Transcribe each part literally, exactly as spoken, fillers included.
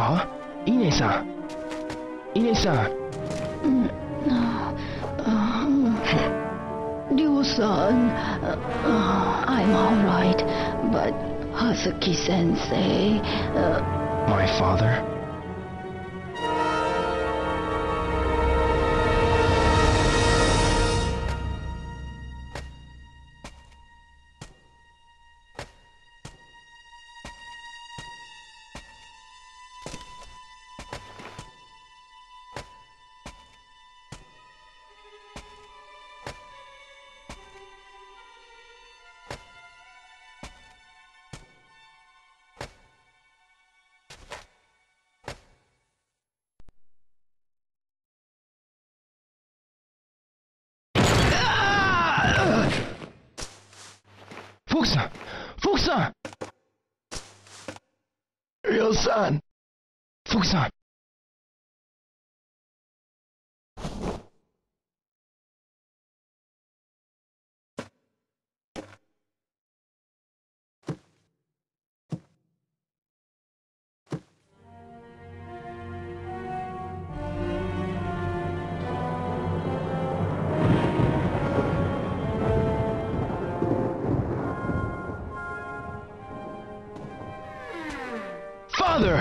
は？イネさん。イネさん。 Ryo-san, uh, I'm alright, but Hazuki-sensei... Uh... My father? Fukusan! Fukusan! Ryo-san! Fukusan! Father!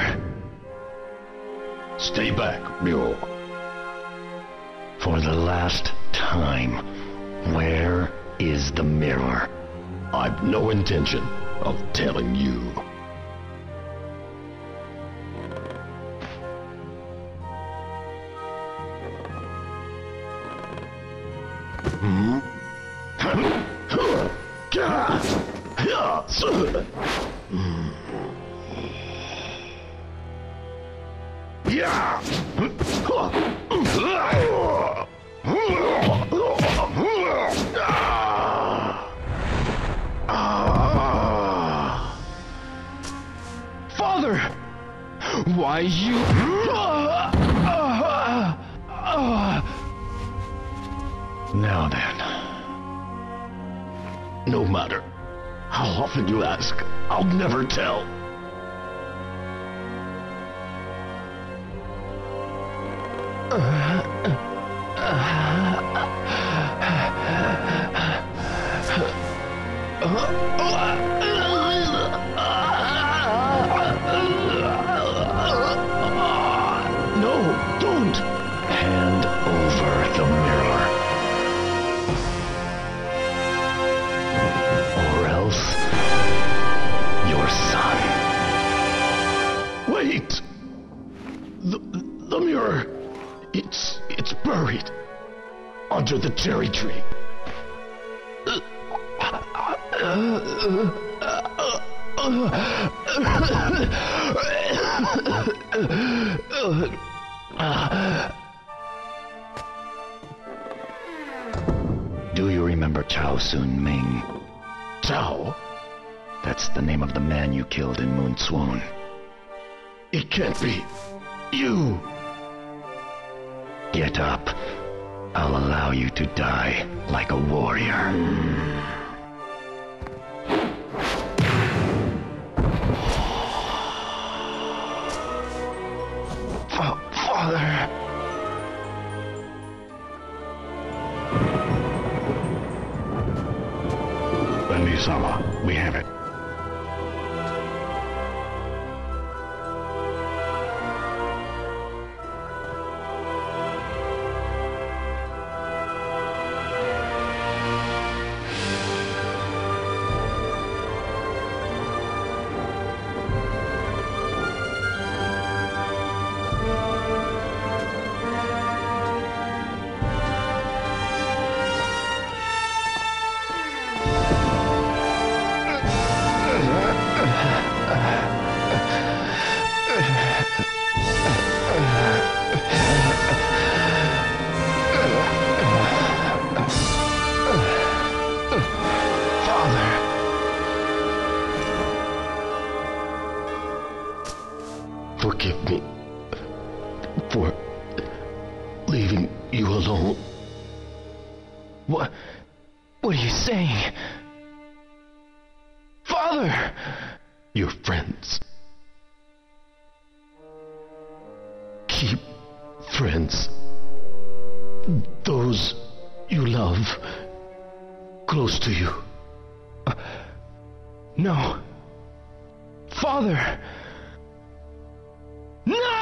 Stay back, Ryo. For the last time, where is the mirror? I've no intention of telling you. Hmm? Yeah! Father! Why you... Now then. No matter how often you ask, I'll never tell. No, don't! Hand over the mirror. Or else, your son. Wait! The, the mirror, it's, it's buried under the cherry tree. Do you remember Chao Sun-Ming? Chao? That's the name of the man you killed in Moon Swoon. It can't be. You! Get up. I'll allow you to die like a warrior. Fa- Father... Bendy-sama, we have it. Forgive me for leaving you alone. What... what are you saying? Father! Your friends. close to you. Uh, no. Father! No!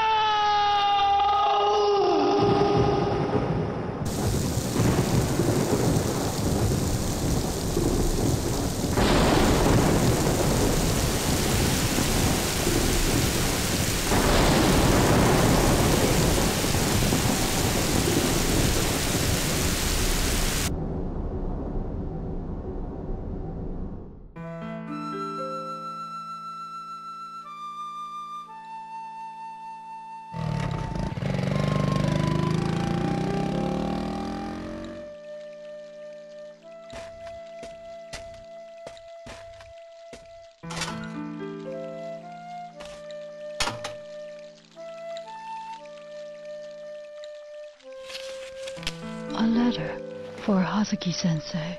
A letter for Hazuki-sensei.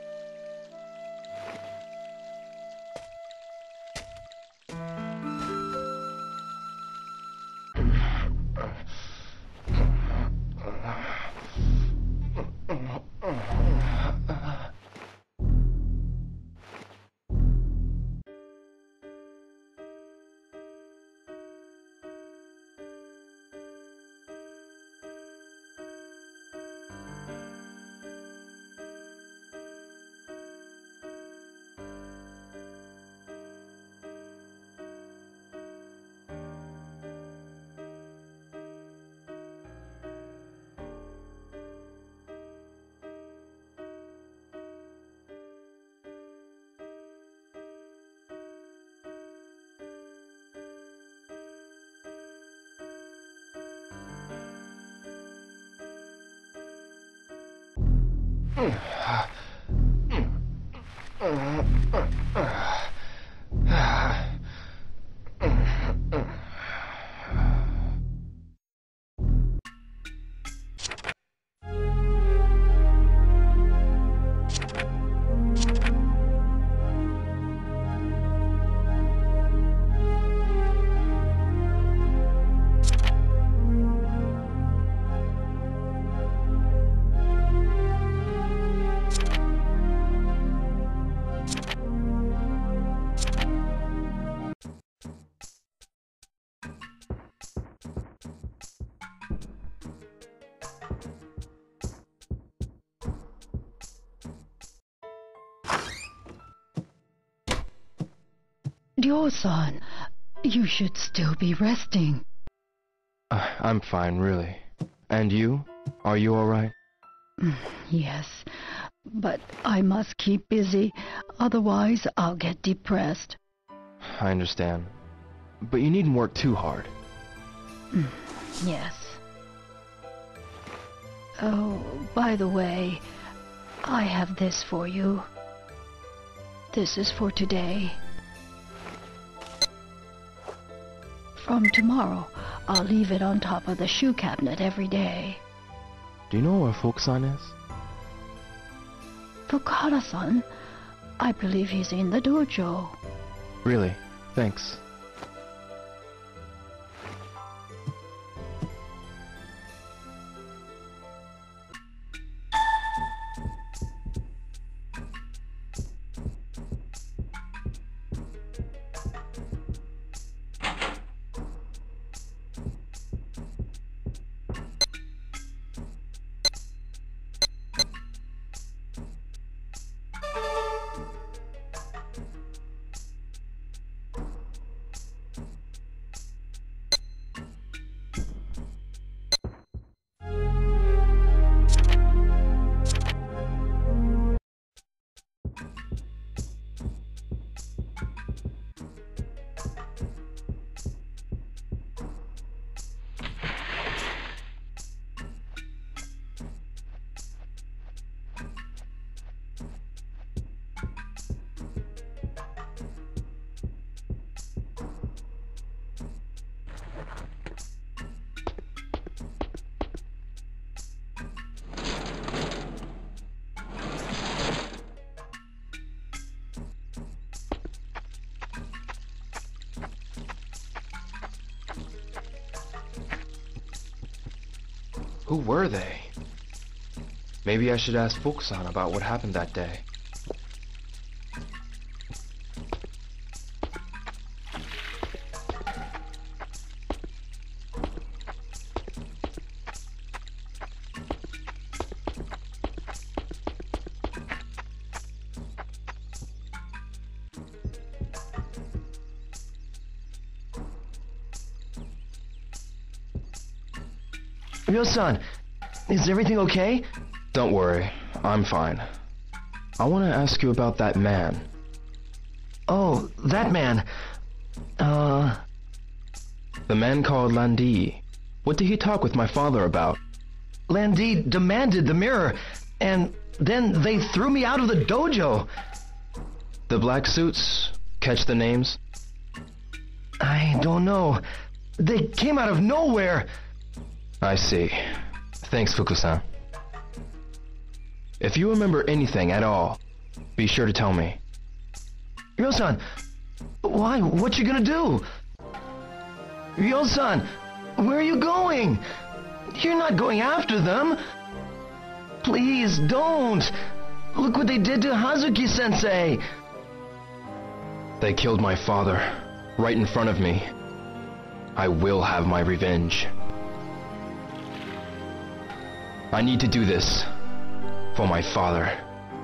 Ryo-san, you should still be resting. Uh, I'm fine, really. And you? Are you alright? Yes, but I must keep busy, otherwise I'll get depressed. I understand. But you needn't work too hard. Yes. Oh, by the way, I have this for you. This is for today. From tomorrow, I'll leave it on top of the shoe cabinet every day. Do you know where Fukusan is? Fukuhara-san? I believe he's in the dojo. Really? Thanks. Who were they? Maybe I should ask Fukusan about what happened that day. Ryo-san, is everything okay? Don't worry, I'm fine. I want to ask you about that man. Oh, that man. Uh... The man called Landi. What did he talk with my father about? Landi demanded the mirror, and then they threw me out of the dojo. The black suits? Catch the names? I don't know. They came out of nowhere. I see. Thanks, Fuku-san. If you remember anything at all, be sure to tell me. Ryo-san, why? What you gonna do? Ryo-san, where are you going? You're not going after them. Please don't. Look what they did to Hazuki-sensei. They killed my father, right in front of me. I will have my revenge. I need to do this for my father.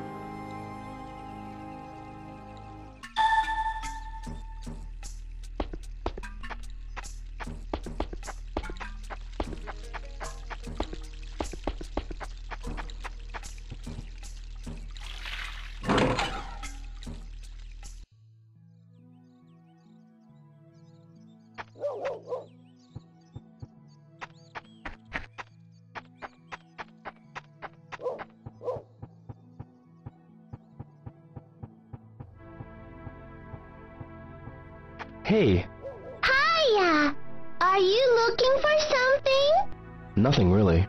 Hey. Hiya! Are you looking for something? Nothing really.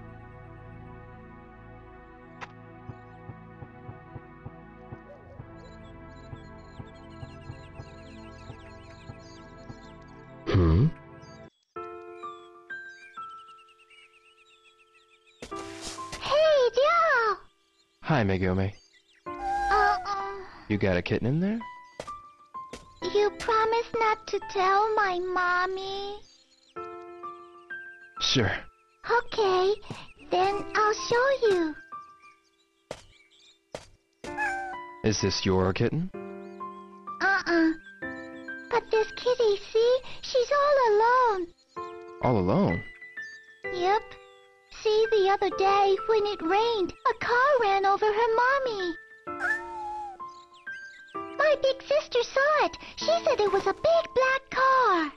Hmm? Hey, Joe! Hi, Megumi. Uh-uh. You got a kitten in there? You promise not to tell my mommy? Sure. Okay, then I'll show you. Is this your kitten? Uh-uh. But this kitty, see? She's all alone. All alone? Yep. See, the other day, when it rained, a car ran over her mommy. My big sister saw it. She said it was a big black car.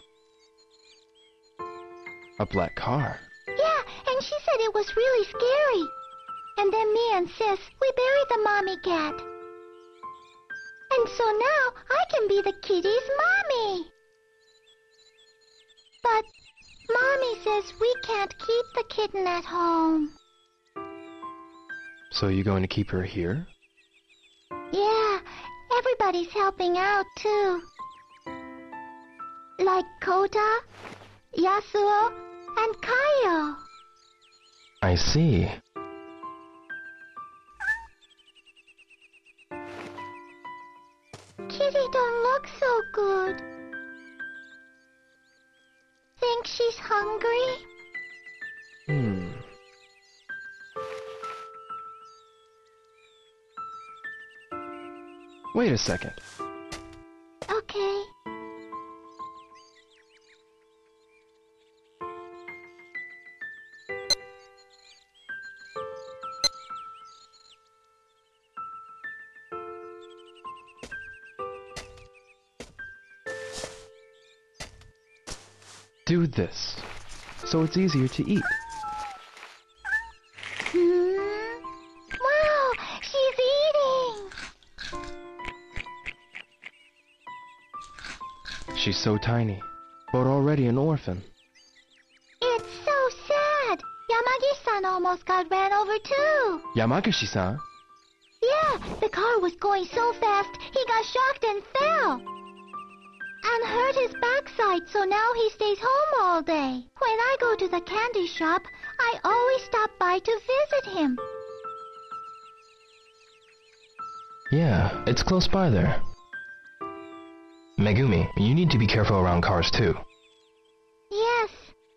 A black car? Yeah, and she said it was really scary. And then me and Sis, we buried the mommy cat. And so now I can be the kitty's mommy. But Mommy says we can't keep the kitten at home. So you going to keep her here? Yeah, everybody's helping out too. Like Kota, Yasuo, and Kaio. I see. Kitty don't look so good. Think she's hungry? Hmm. Wait a second. Okay. Do this, so it's easier to eat. Hmm? Wow, she's eating! She's so tiny, but already an orphan. It's so sad! Yamagi-san almost got ran over too! Yamaguchi-san? Yeah, the car was going so fast, he got shocked and fell! And hurt his backside, so now he stays home all day. When I go to the candy shop, I always stop by to visit him. Yeah, it's close by there. Megumi, you need to be careful around cars too. Yes.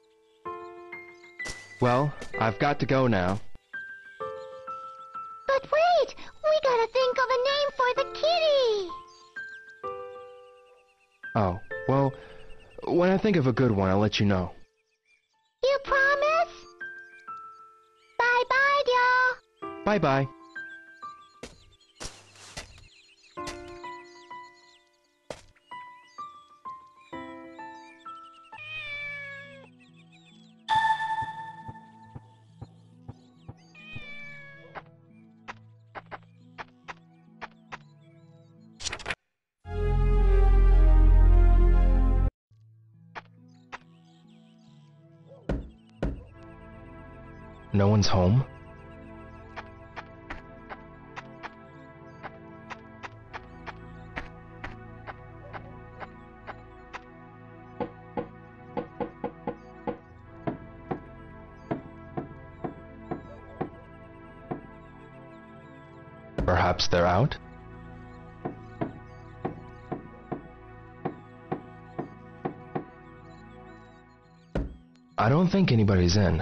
Well, I've got to go now. But wait! We gotta think of a name for the kitty! Oh, well, when I think of a good one, I'll let you know. You promise? Bye bye. No one's home? Perhaps they're out? I don't think anybody's in.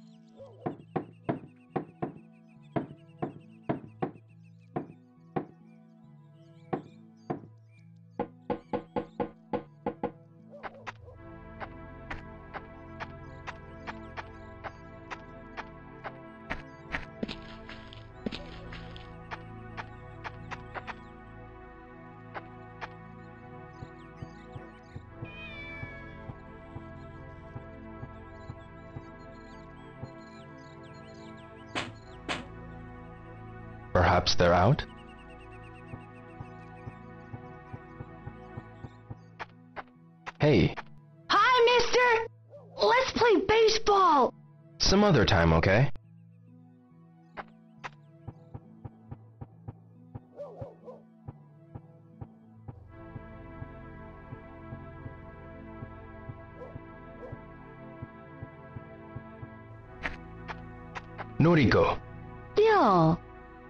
Perhaps they're out? Hey. Hi, mister! Let's play baseball! Some other time, okay? Noriko. Bill.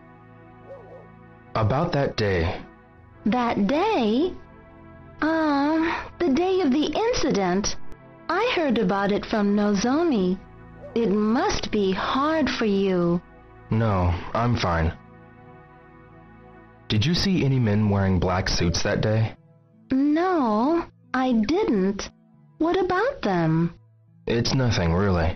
About that day. That day? Uh, the day of the incident. I heard about it from Nozomi. It must be hard for you. No, I'm fine. Did you see any men wearing black suits that day? No, I didn't. What about them? It's nothing, really.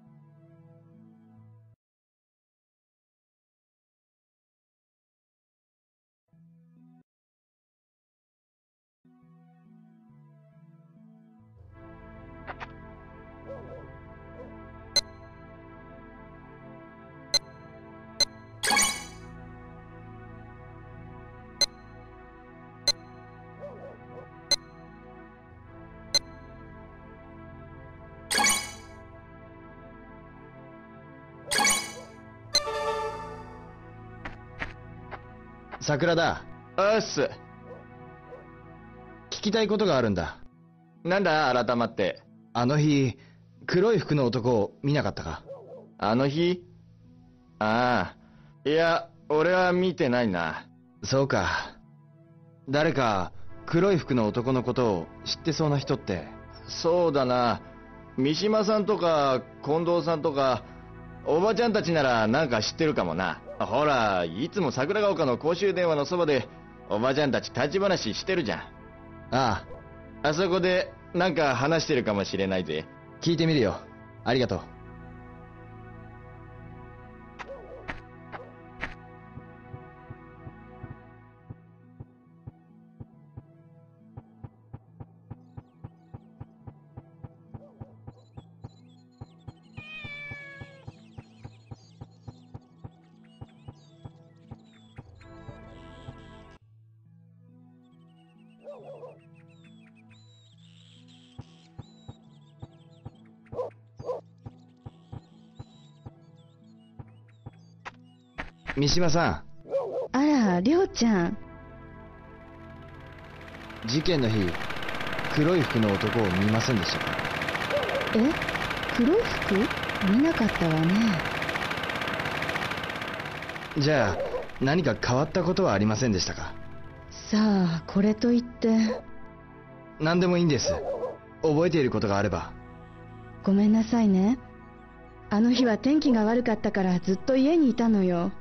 桜だ。 うっす。 聞きたいことがあるんだ。 なんだ改まって。 あの日、黒い服の男を見なかったか？ あの日？ああ。いや、俺は見てないな。 そうか。誰か黒い服の男のことを知ってそうな人って。 そうだな。三島さんとか近藤さんとかおばちゃんたちならなんか知ってるかもな。ほら、いつも桜ヶ丘の公衆電話のそばでおばちゃんたち立ち話してるじゃん。 ああ。あそこでなんか話してるかもしれないぜ。 聞いてみるよ。ありがとう。三島さん。 あら、りょうちゃん。 事件の日、黒い服の男を見ませんでしたか？ え？黒い服？見なかったわね。 じゃあ、何か変わったことはありませんでしたか？ さあ、これといって。 何でもいいんです。覚えていることがあれば。 ごめんなさいね。あの日は天気が悪かったからずっと家にいたのよ。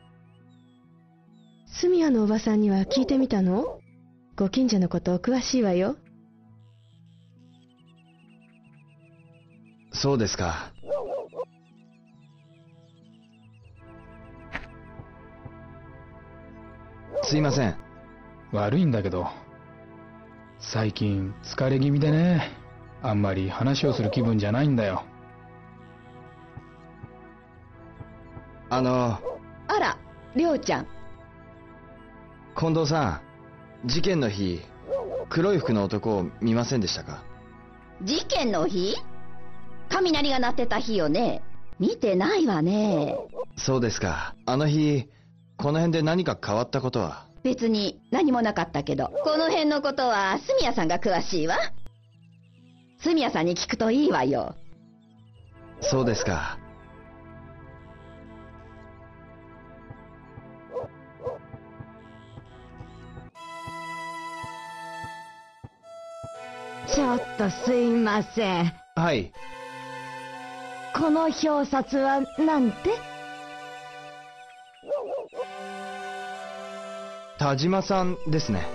住谷のおばさんには聞いてみたの？ご近所のこと詳しいわよ。 そうですか。 すいません。 悪いんだけど、最近疲れ気味でね、あんまり話をする気分じゃないんだよ。 あの、 あら、りょうちゃん。 近藤さん、事件の日、黒い服の男を見ませんでしたか？ 事件の日？雷が鳴ってた日よね。見てないわね。 そうですか。あの日、この辺で何か変わったことは？ 別に何もなかったけど、この辺のことは住谷さんが詳しいわ。住谷さんに聞くといいわよ。 そうですか。 ちょっとすいません。 はい。 この表札はなんて？ 田島さんですね。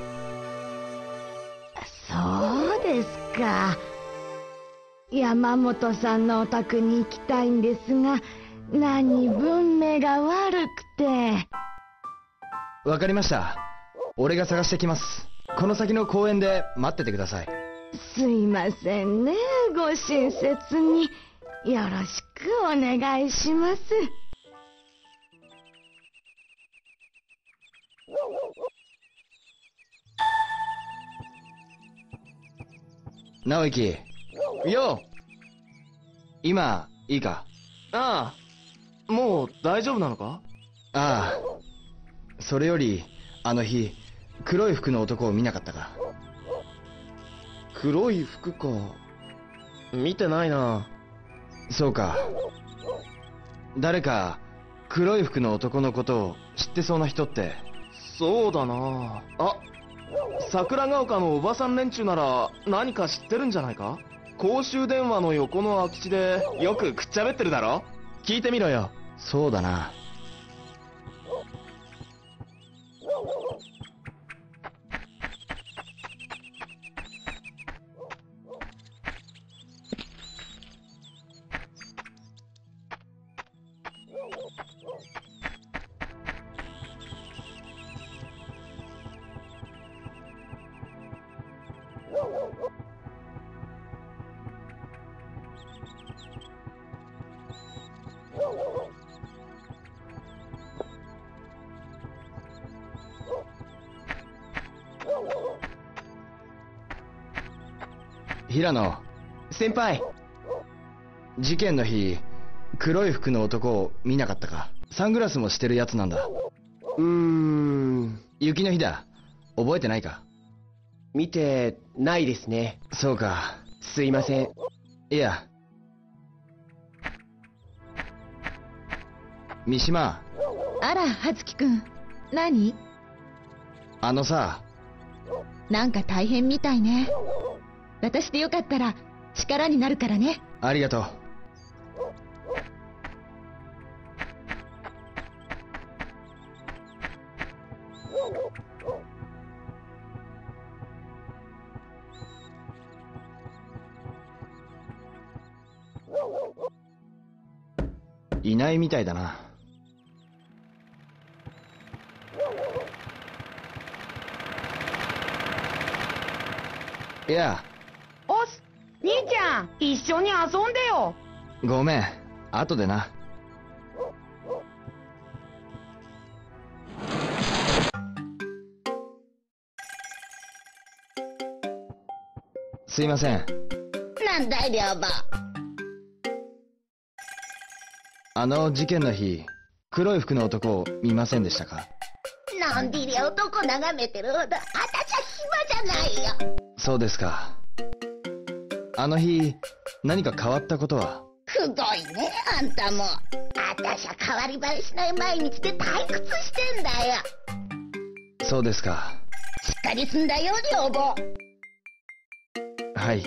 そうですか。山本さんのお宅に行きたいんですが、何文明が悪くて。 わかりました。俺が探してきます。この先の公園で待っててください。 すいませんね、ご親切によろしくお願いします。 直之。 よ今いいか？ ああ、もう大丈夫なのか？ ああ、それよりあの日黒い服の男を見なかったか？ 黒い服か。見てないな。 そうか。誰か黒い服の男のことを知ってそうな人って？ そうだなあ。桜ヶ丘のおばさん連中なら何か知ってるんじゃないか？公衆電話の横の空き地でよくくっちゃべってるだろ？聞いてみろよ。 そうだな。平野先輩。 事件の日黒い服の男を見なかったか？サングラスもしてるやつなんだ。 うーん、 雪の日だ。覚えてないか？ 見てないですね。 そうか。 すいません。 いや。三島。 あら、はつきくん。何？ あのさ。 なんか大変みたいね。私でよかったら力になるからね。 ありがとう。いないみたいだな。いや。 おっす、兄ちゃん、一緒に遊んでよ。 ごめん、後でな。すいません。 なんだい、りょうぼ。 あの事件の日、黒い服の男を見ませんでしたか？ なんでりゃ男眺めてるほど、あたしゃ暇じゃないよ。 そうですか。あの日、何か変わったことは？ くどいね、あんたも。あたしゃ変わり映えしない毎日で退屈してんだよ。 そうですか。 しっかりすんだよ、りょうぼ。 はい。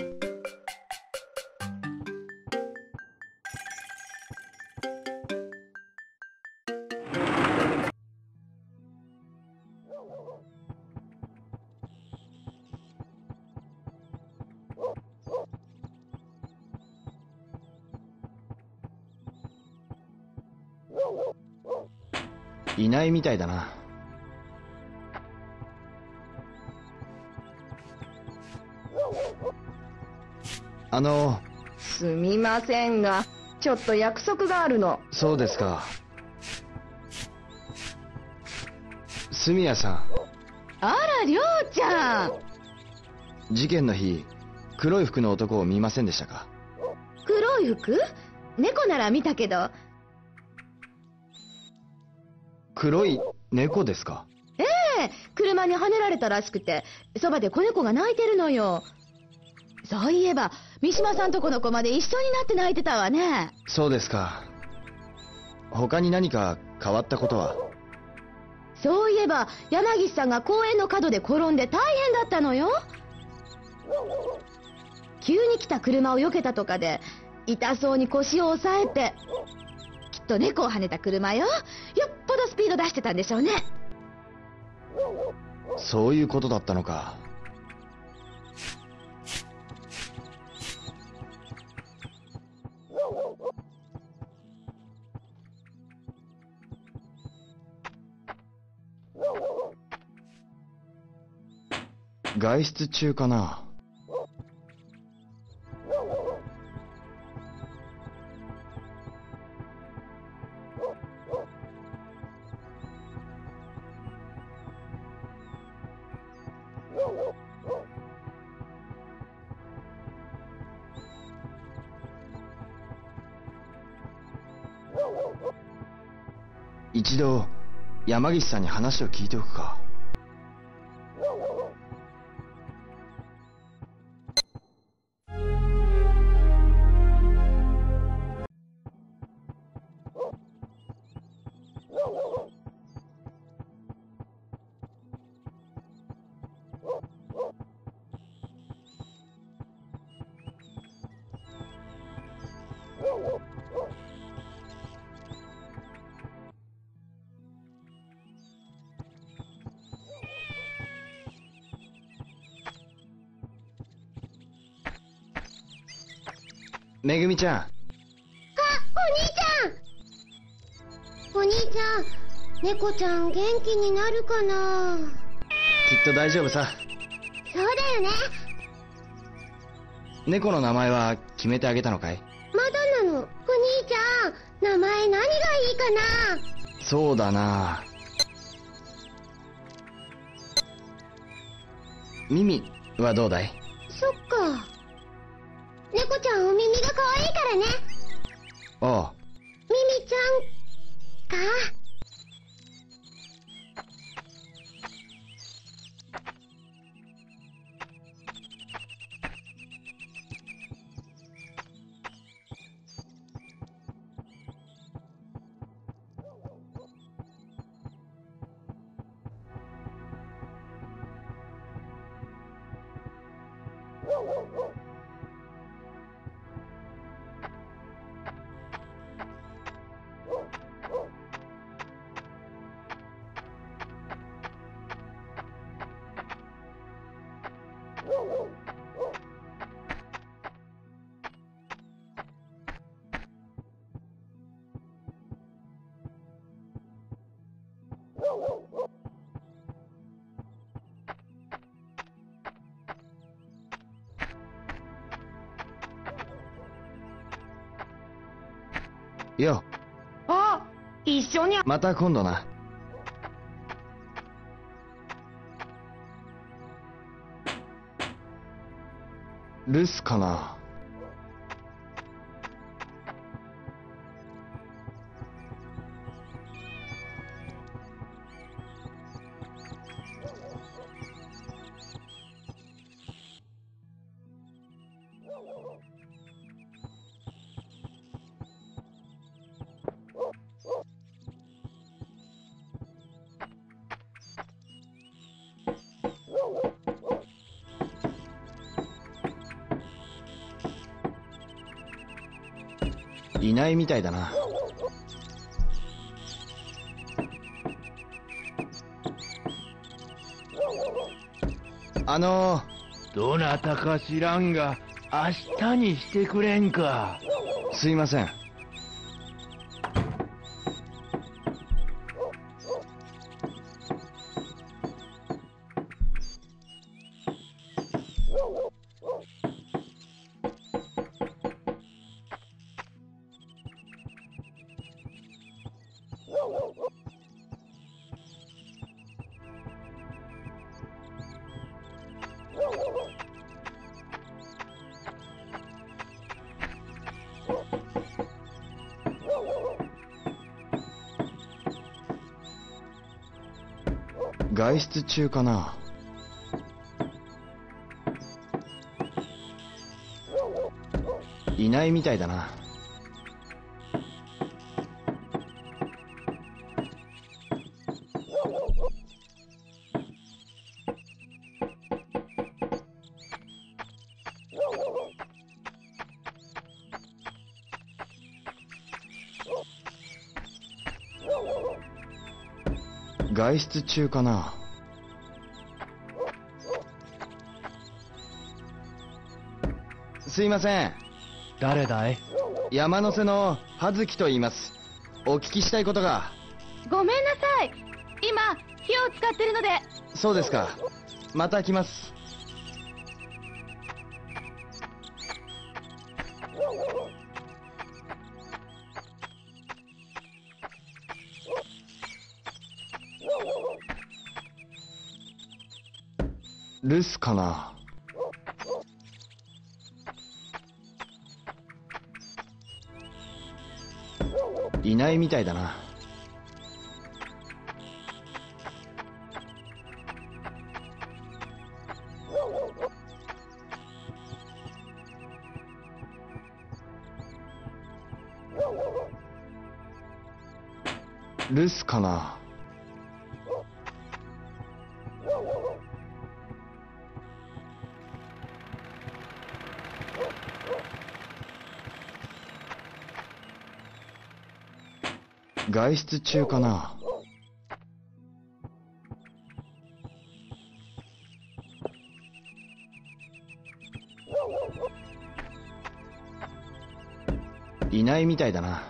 いないみたいだな。 あの、 すみませんが、ちょっと約束があるの。 そうですか。住谷さん。 あら、りょうちゃん。 事件の日、黒い服の男を見ませんでしたか？ 黒い服？猫なら見たけど。 黒い猫ですか？ ええ、車にはねられたらしくて、そばで子猫が泣いてるのよ。そういえば、三島さんとこの子まで一緒になって泣いてたわね。 そうですか。他に何か変わったことは？ そういえば、山岸さんが公園の角で転んで大変だったのよ。急に来た車を避けたとかで、痛そうに腰を押さえて、きっと猫をはねた車よ。よっぽどスピード出してたんでしょうね。 そういうことだったのか。外出中かな。一度山岸さんに話を聞いておくか。めぐみちゃん。あ、 お兄ちゃん。お兄ちゃん、猫ちゃん元気になるかな？ きっと大丈夫さ。 そうだよね。 猫の名前は決めてあげたのかい？ まだなの。お兄ちゃん、名前何がいいかな？ そうだな。ミミはどうだい？ そっか。猫ちゃんお耳が可愛いからね。 ああ。 ミミちゃんか。 よ。 あ、一緒に。 また今度な。留守かな。いないみたいだな。あのー、どなたか知らんが明日にしてくれんか。 すいません。 外出中かな。いないみたいだな。外出中かな。すいません。 誰だい？ 山の瀬の葉月と言います。お聞きしたいことが。 ごめんなさい。今、火を使ってるので。 そうですか。また来ます。留守かな。いないみたいだな。留守かな。外出中かな。いないみたいだな。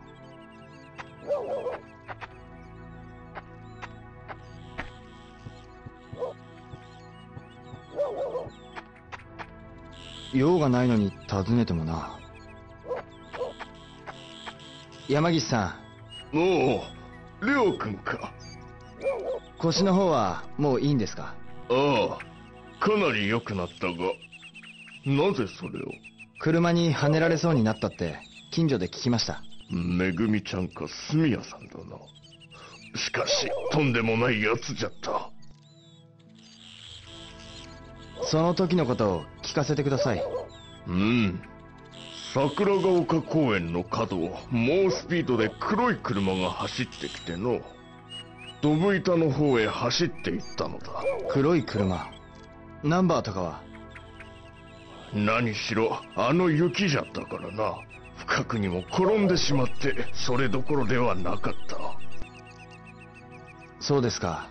用がないのに尋ねてもな。山岸さん。おお、レオ君か。 腰の方はもういいんですか？ ああ、かなり良くなったが、なぜそれを？ 車にはねられそうになったって近所で聞きました。 めぐみちゃんか住谷さんだな。しかしとんでもないやつじゃった。 その時のことを聞かせてください。 うん。桜ヶ丘公園の角を猛スピードで黒い車が走ってきての、ドブ板の方へ走っていったのだ。 黒い車？ナンバーとかは？ 何しろあの雪じゃったからな。深くにも転んでしまってそれどころではなかった。 そうですか。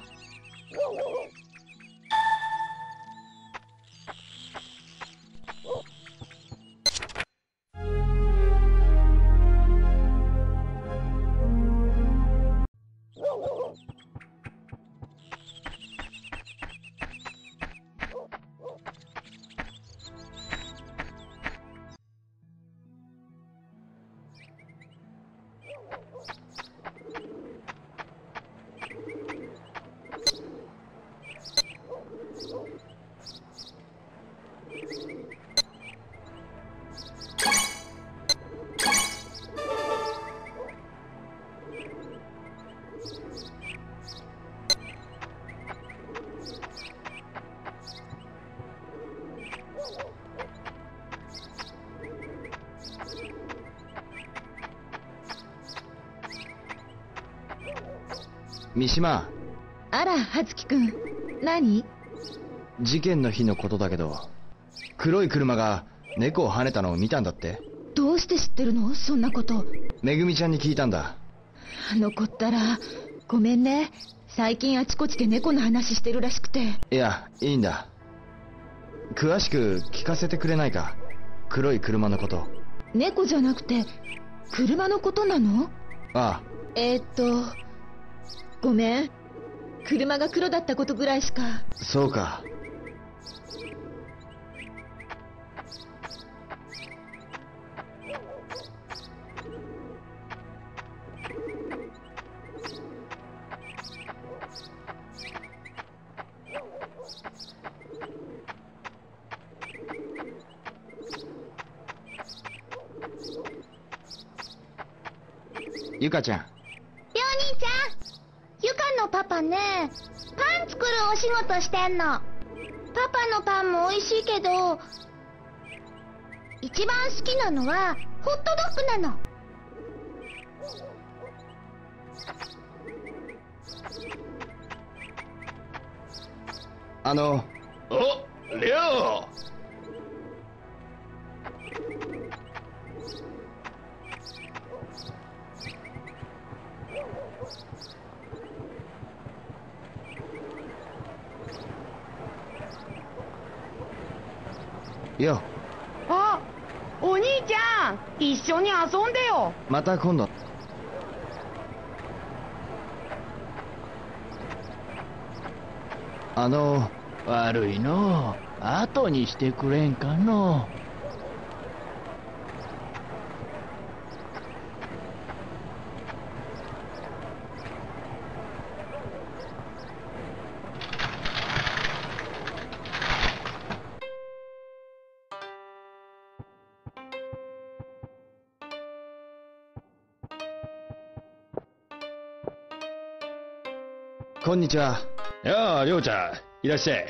三島。 あら、葉月くん。何？ 事件の日のことだけど、黒い車が猫を跳ねたのを見たんだって。 どうして知ってるの？そんなこと。 めぐみちゃんに聞いたんだ。 あの子ったら、ごめんね。最近あちこちで猫の話してるらしくて。 いや、いいんだ。詳しく聞かせてくれないか。黒い車のこと。 猫じゃなくて車のことなの？ ああ。 えーっとごめん。車が黒だったことぐらいしか。 そうか。ゆかちゃん。 りょう兄ちゃん、ゆかのパパね、パンツ作るお仕事してんの。パパのパンも美味しいけど、一番好きなのはホットドッグなの。 あの、 お、レオ。 よ、 あ、お兄ちゃん、一緒に遊んでよ。 また今度。あの、 悪いのう。後にしてくれんかのう。 こんにちは。 やあ、りょうちゃん、いらっしゃい。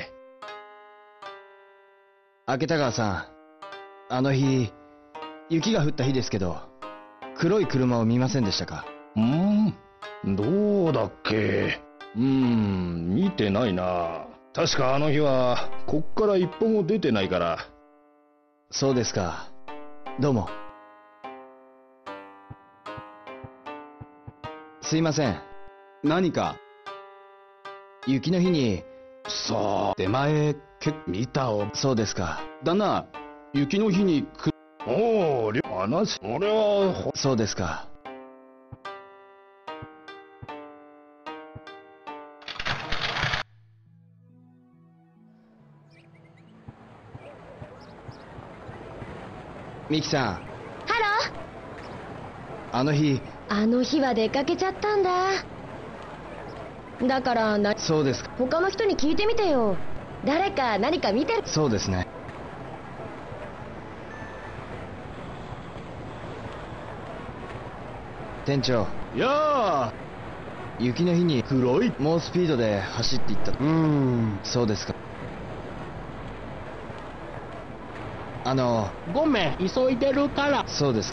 明田川さん、あの日、雪が降った日ですけど、黒い車を見ませんでしたか？ うーん、どうだっけ。うーん、見てないな。確かあの日は、こっから一歩も出てないから。 そうですか。どうも。すいません。 何か？ 雪の日に。 さあ、手前、け、見たお。 そうですか。 旦那、雪の日にく。 おお、りょ、話、俺は、 そうですか。ミキさん。 ハロー。あの日。 あの日は出かけちゃったんだ。だからな。 そうですか。 他の人に聞いてみてよ。誰か何か見てる。 そうですね。店長。 やあ。 雪の日に黒い猛スピードで走っていった。うーん。 そうですか。あの。 ごめん、急いでるから。 そうですか。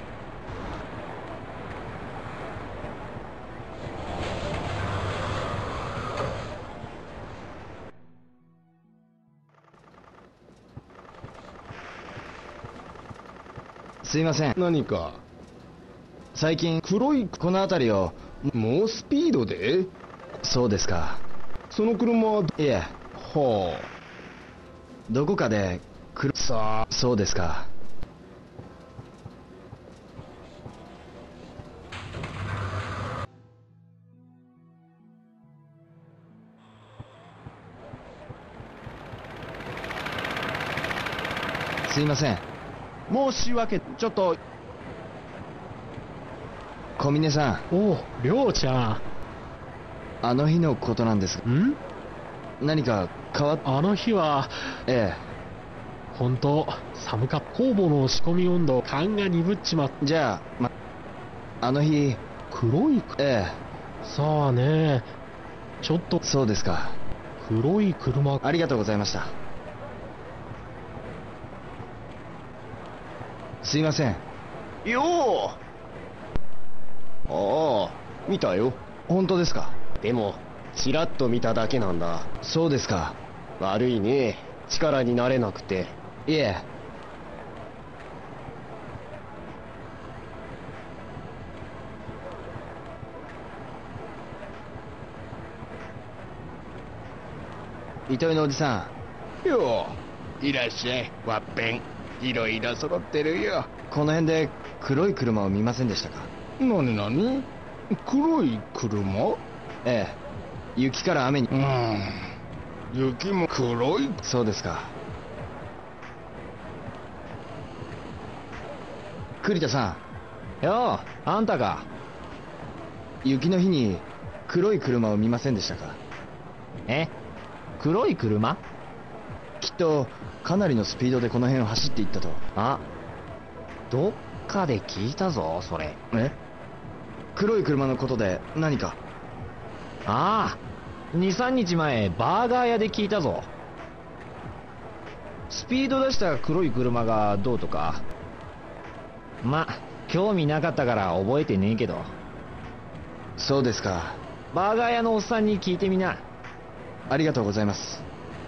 すいません。 何か？ 最近黒いこの辺りを猛スピードで？ そうですか。 その車は？ いえ。 はあ。 どこかで黒。 さあ。 そうですか。すいません。 申し訳、ちょっと。 小峰さん。おう、りょうちゃん。 あの日のことなんですが。 ん？ 何か変わっ。 あの日は。 ええ。 本当寒かった。酵母の仕込み温度、缶が鈍っちまった。 じゃあ、ま、あの日。 黒い。 ええ。 さあね。ちょっと。 そうですか。 黒い車。 ありがとうございました。すいません。 よう。ああ、見たよ。 本当ですか？ でも、ちらっと見ただけなんだ。 そうですか。 悪いね。力になれなくて。 いえ。糸井のおじさん。よう。いらっしゃい。ワッペン。いろいろ揃ってるよ。 この辺で黒い車を見ませんでしたか？ なになに？黒い車？ ええ。雪から雨に。 うん。雪も黒い？ そうですか。栗田さん。よう、あんたか。 雪の日に黒い車を見ませんでしたか？ え？黒い車？ きっとかなりのスピードでこの辺を走っていったと。 あ、どっかで聞いたぞ、それ。 え？黒い車のことで何か？ ああ、 にさんにちまえバーガー屋で聞いたぞ。 スピード出した黒い車がどうとか。 ま、興味なかったから覚えてねえけど。 そうですか。 バーガー屋のおっさんに聞いてみな。 ありがとうございます。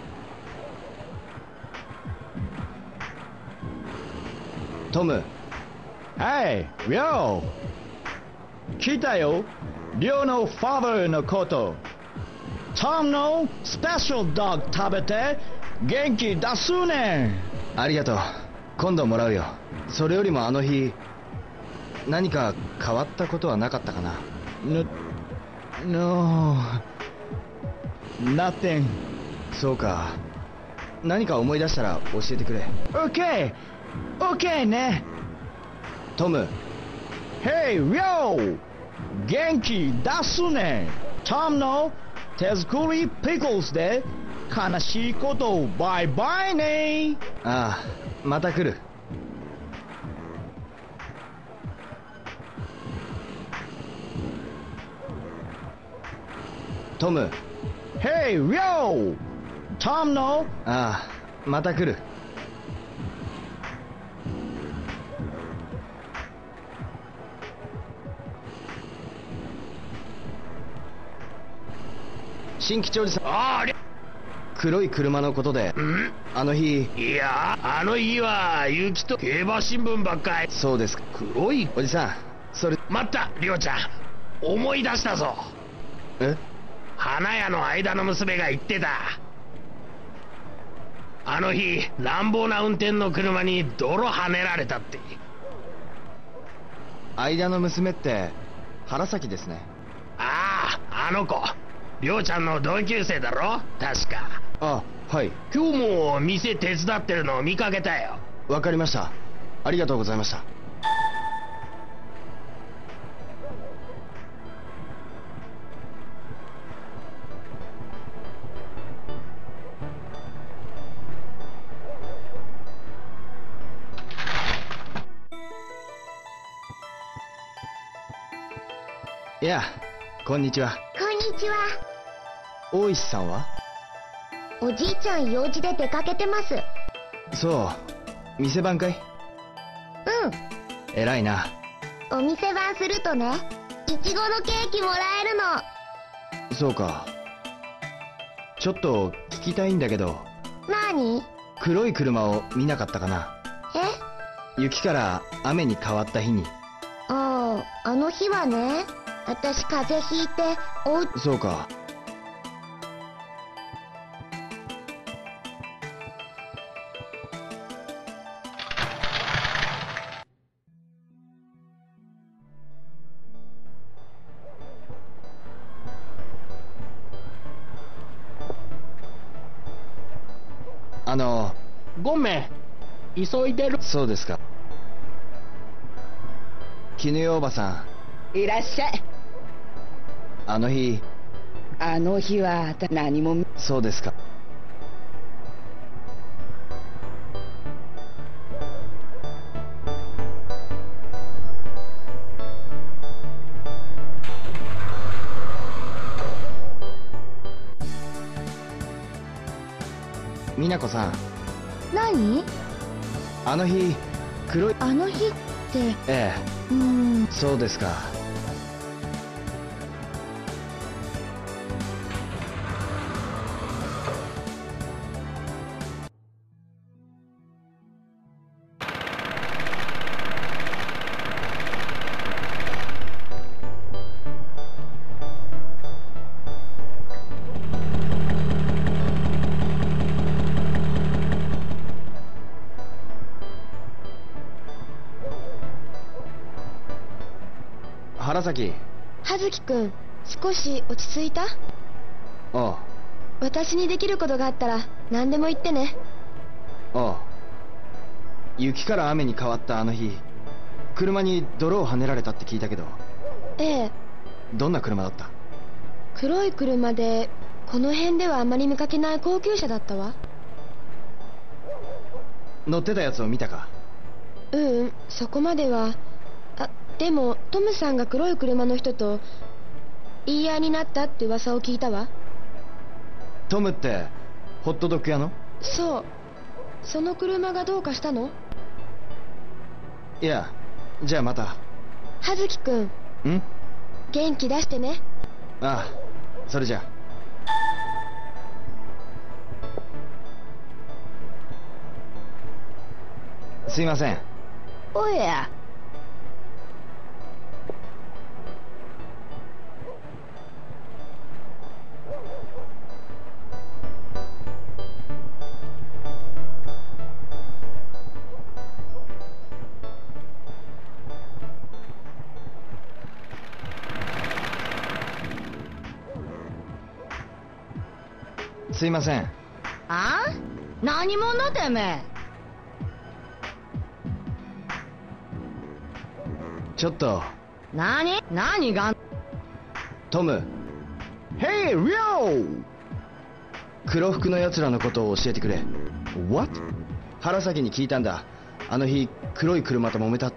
トム。 はい、リョウ。聞いたよ。リョウのファーザーのこと。トムのスペシャルドッグ食べて元気出すねん。 ありがとう。今度もらうよ。それよりもあの日、何か変わったことはなかったかな。 No, no, nothing. そうか。何か思い出したら教えてくれ。 OK! OK ね。 トム。 Hey, Rio! 元気出すね。トムの手作りピクルスで悲しいことバイバイね。 ああ、また来る。トム。 Hey, Rio! トムのああ、また来る。新吉おじさん。 ああ、 黒い車のことで、 んあの日。 いや、あの日は雪と競馬新聞ばっかり。 そうですか。 黒いおじさん、それ。 待った、りょうちゃん。思い出したぞ。 え？ 花屋の間の娘が言ってた。あの日乱暴な運転の車に泥はねられたって。 間の娘って原崎ですね。 ああ、あの子りょうちゃんの同級生だろ確か。 あ、はい。 今日も店手伝ってるのを見かけたよ。 わかりました。ありがとうございました。いや、こんにちは。 こんにちは。 大石さんは？ おじいちゃん用事で出かけてます。 そう、店番かい？ うん。 偉いな。 お店番するとね、いちごのケーキもらえるの。 そうか。ちょっと聞きたいんだけど。 なに？ 黒い車を見なかったかな？ え？ 雪から雨に変わった日に。 ああ、あの日はね、私風邪ひいておう。 そうか。あの。 ごめん、急いでる。 そうですか。絹代おばさいらっしゃい。 ん、あの日。 あの日は何も。 そうですか。美奈子さん。 何？ あの日黒い。 あの日って。 ええ。 うーん。 そうですか。原崎。 葉月くん、少し落ち着いた？ ああ。 私にできることがあったら何でも言ってね。 ああ。雪から雨に変わったあの日、車に泥をはねられたって聞いたけど。 ええ。 どんな車だった？ 黒い車で、この辺ではあまり見かけない高級車だったわ。 乗ってたやつを見たか？ ううん、そこまでは。あ、でもトムさんが黒い車の人と言い合いになったって噂を聞いたわ。 トムってホットドッグ屋の？ そう。その車がどうかしたの？ いや、じゃあまた。 葉月くん。 ん？ 元気出してね。 ああ、それじゃあ。すいません。 おや。 すいません。 あ？何者てめえ。 ちょっと。 何？何が？ トム。 ヘイ、リョウ！ 黒服の奴らのことを教えてくれ。 What？ 原崎に聞いたんだ。あの日、黒い車と揉めたって。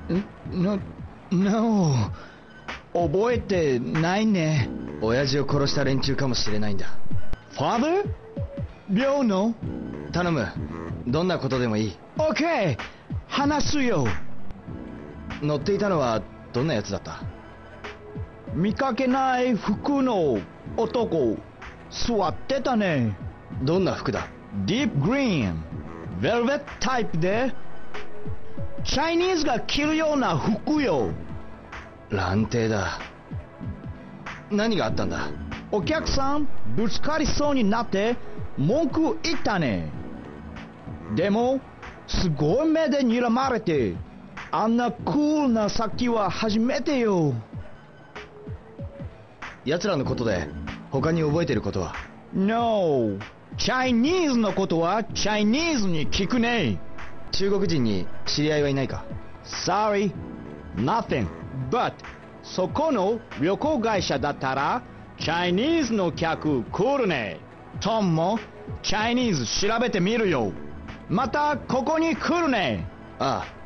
No、No。覚えてないね。 親父を殺した連中かもしれないんだ。 Father？リョウの？ 頼む。どんなことでもいい。 OK！話すよ。 乗っていたのはどんなやつだった？ 見かけない服の男、座ってたね。 どんな服だ？ ディープグリーン、ベルベットタイプで、チャイニーズが着るような服よ。 乱偵だ。何があったんだ？ お客さんぶつかりそうになって文句言ったね。でもすごい目で睨まれて、あんなクールな先は初めてよ。 奴らのことで他に覚えてることは？ No。 チャイニーズのことはチャイニーズに聞くね。 中国人に知り合いはいないか？ Sorry, nothing. But そこの旅行会社だったらチャイニーズの客来るね。トムもチャイニーズ調べてみるよ。またここに来るね。 ああ。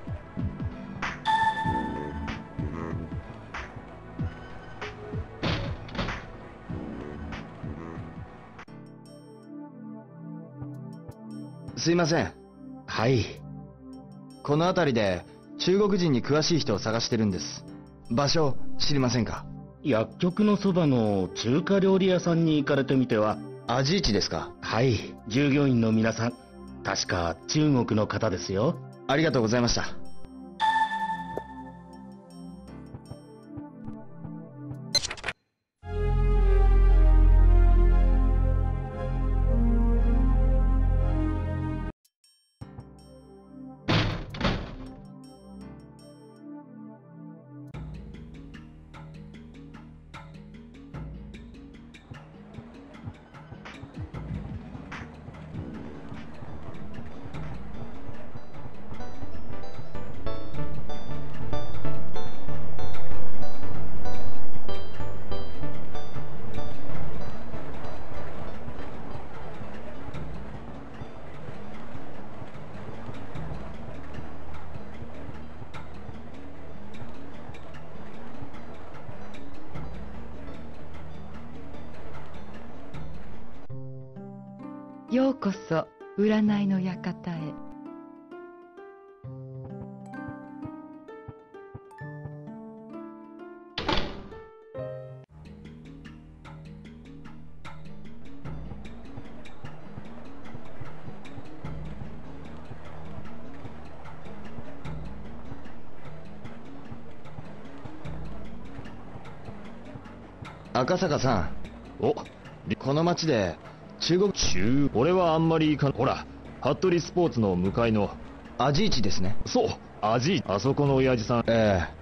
すいません。 はい。 この辺りで中国人に詳しい人を探してるんです。場所知りませんか？ 薬局のそばの中華料理屋さんに行かれてみては？ 味市ですか？ はい。従業員の皆さん、確か中国の方ですよ。 ありがとうございました。 ようこそ占いの館へ。 赤坂さん。 お、 この町で中国中俺はあんまりいかん。ほら、服部スポーツの向かいの味市ですね。 そう、味市。あそこの親父さん。 ええ。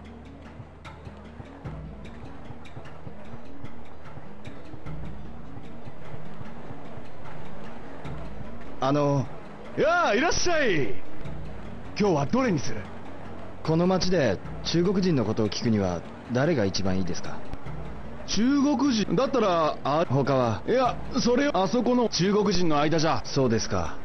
あの。 やあ、いらっしゃい。今日はどれにする？ この町で中国人のことを聞くには誰が一番いいですか？ 中国人だったら、あ、 他は？ いや、それあそこの中国人の間じゃ。 そうですか。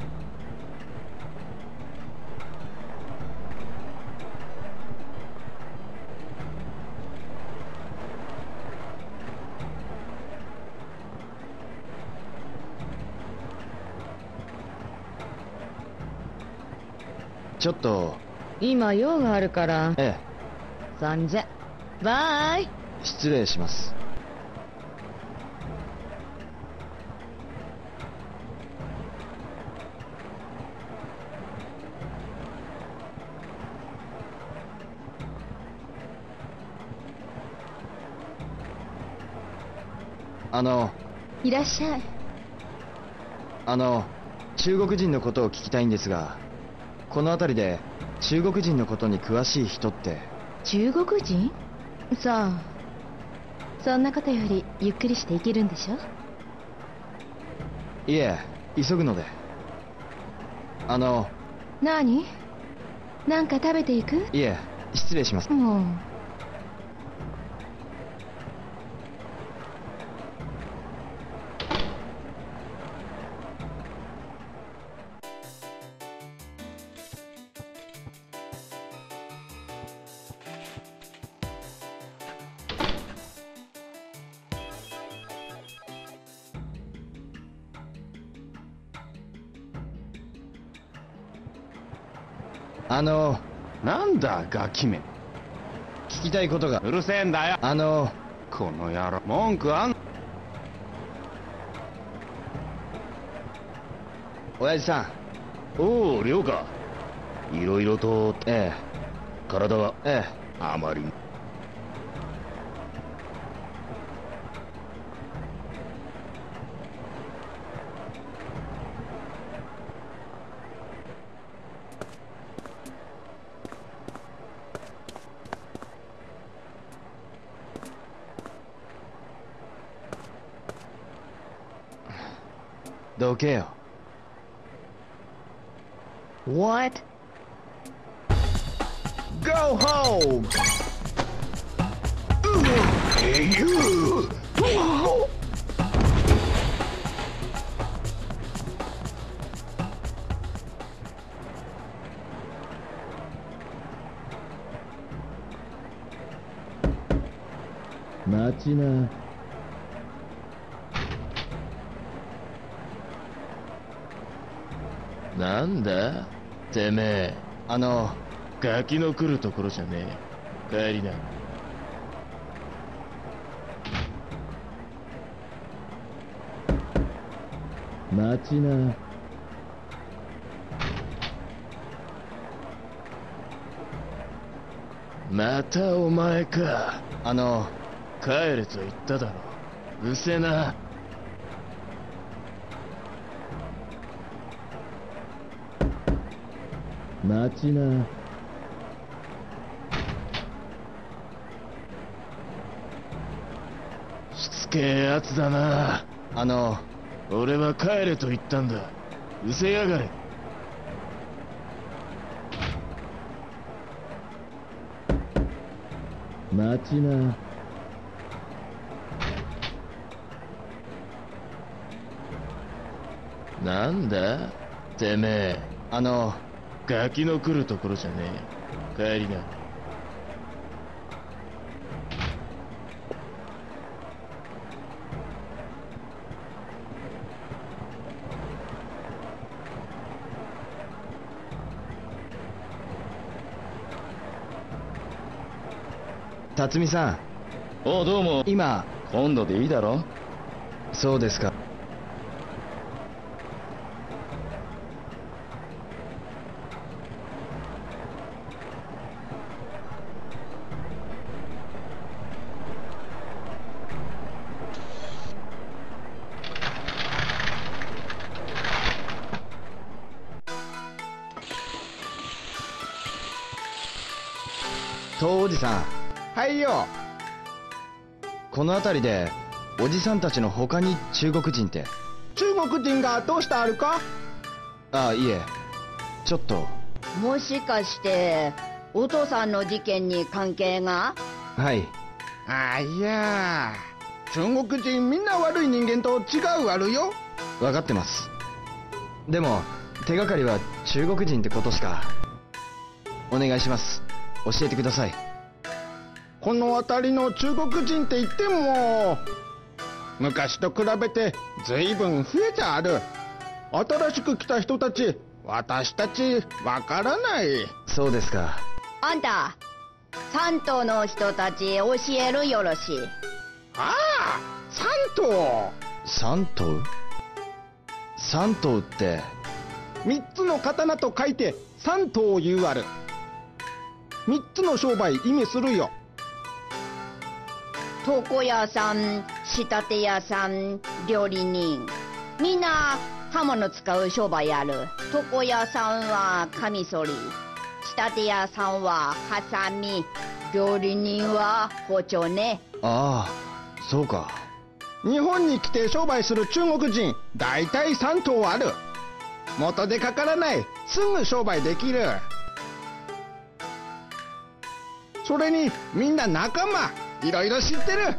ちょっと。 今用があるから。 ええ。 そんじゃバイ。 失礼します。あの。 いらっしゃい。 あの、中国人のことを聞きたいんですが、この辺りで中国人のことに詳しい人って。 中国人？さあ、そんなことよりゆっくりして行けるんでしょ？ いえ、急ぐので。あの。 何？なんか食べていく？ いえ、失礼します。 もう。 あの。 なんだガキめ。 聞きたいことが。 うるせえんだよ。 あの。 この野郎文句あん。 親父さん。おお、亮か。いろいろと。 ええ。 体は。 ええ。 あまり。 どけよ。 What? Go home! Hey, you! 待ちな。 なんだてめえ。 あの。 ガキの来るところじゃねえ。帰りな。 待ちな。 またお前か。 あの。 帰れと言っただろ。うせな。 待ちな。 しつけえやつだな。 あの。 俺は帰れと言ったんだ。うせやがれ。 待ちな。 なんだてめえ。 あの。 ガキの来るところじゃねえ。帰りな。 辰巳さん。 おう、どうも。 今。 今度でいいだろ。 そうですか。東おじさん。 はいよ。 この辺りでおじさんたちの他に中国人って。 中国人がどうしてあるか？ ああ、いえ、ちょっと。 もしかしてお父さんの事件に関係が？ はい。 あ、いや、中国人みんな悪い人間と違うあるよ。 分かってます。でも手がかりは中国人ってことしか。お願いします。教えてください。 この辺りの中国人って言っても昔と比べて随分増えちゃある。新しく来た人たち私たちわからない。 そうですか。 あんた、三島の人たち教えるよろしい。 ああ、三島。 三島？三島って三つの刀と書いて三島言うある。三つの商売意味するよ。 床屋さん、仕立て屋さん、料理人、みんな刃物使う商売ある。床屋さんはカミソリ、仕立て屋さんはハサミ、料理人は包丁ね。 ああ、そうか。 日本に来て商売する中国人、だいたい三島ある。元でかからない、すぐ商売できる。それにみんな仲間、いろいろ知ってる。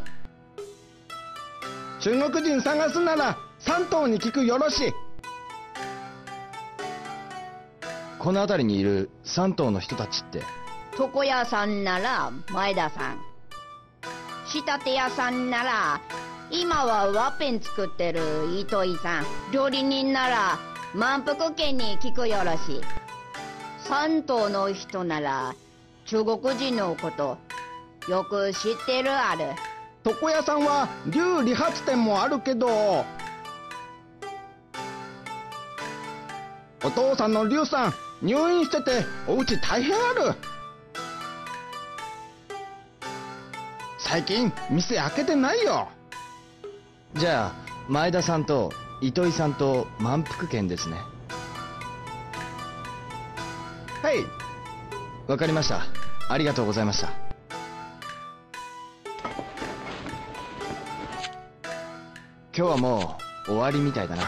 中国人探すなら三島に聞くよろしい。 この辺りにいる三島の人たちって？ 床屋さんなら前田さん、仕立て屋さんなら今はワッペン作ってる糸井さん、料理人なら満腹家に聞くよろしい。三島の人なら中国人のことよく知ってるある。 床屋さんは竜理髪店もあるけど、お父さんの竜さん入院しててお家大変ある。最近店開けてないよ。 じゃあ前田さんと糸井さんと満腹券ですね。 はい、 わかりました。ありがとうございました。今日はもう終わりみたいだな。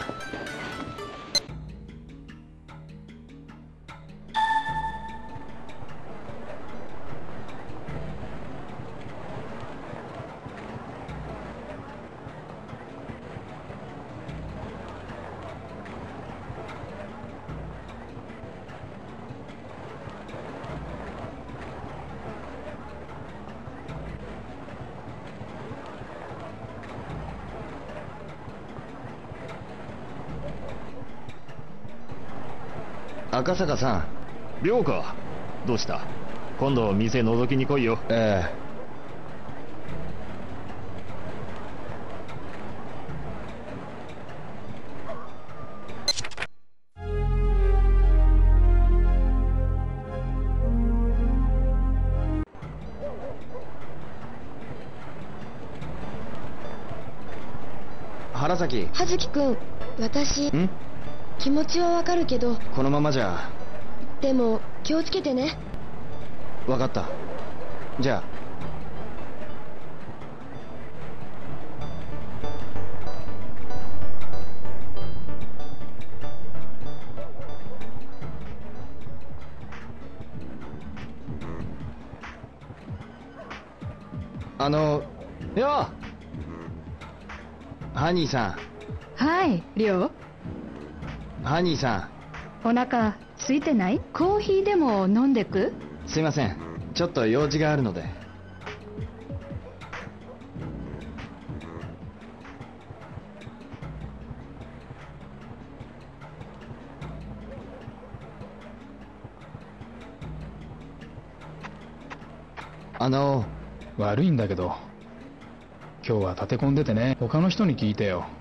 赤坂さん。 涼か。どうした？今度店覗きに来いよ。 ええ。原崎。 葉月くん、私ん気持ちはわかるけど、 このままじゃ。 でも気をつけてね。 わかった。じゃあ。あのよハニーさん。 はい、リョウ。 ハニーさん。お腹空いてない？コーヒーでも飲んでく？ すいません。ちょっと用事があるので。あの悪いんだけど今日は立て込んでてね。他の人に聞いてよ。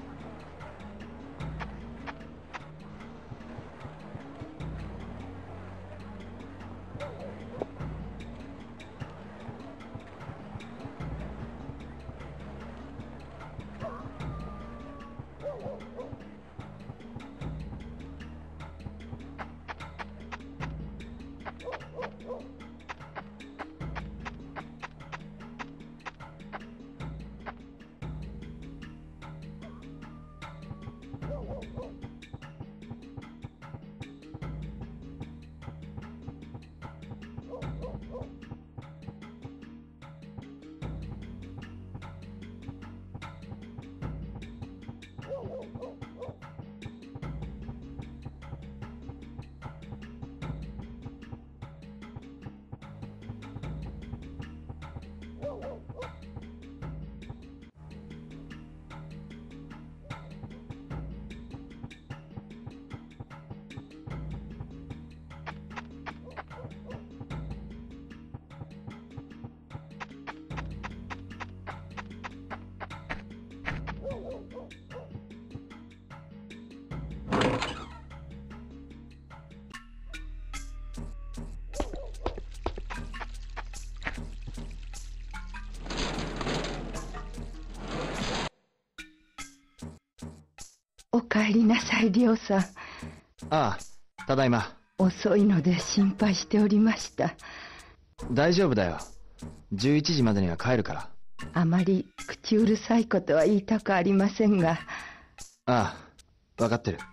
おかえりなさい、りょうさん。 ああ、ただいま。 遅いので心配しておりました。 大丈夫だよ。じゅういちじまでには帰るから。 あまり口うるさいことは言いたくありませんが。 ああ、分かってる。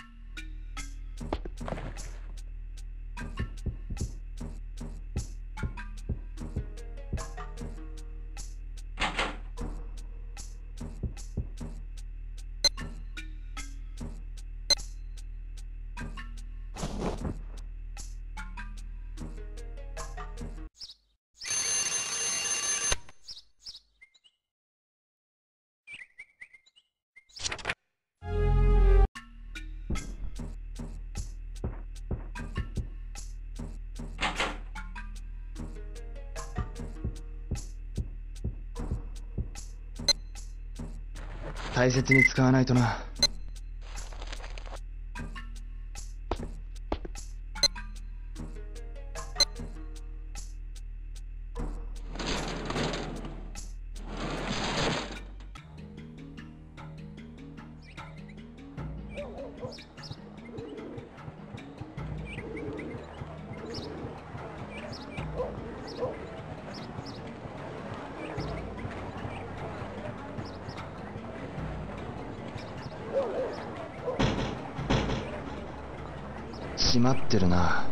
大切に使わないとな。閉まってるな。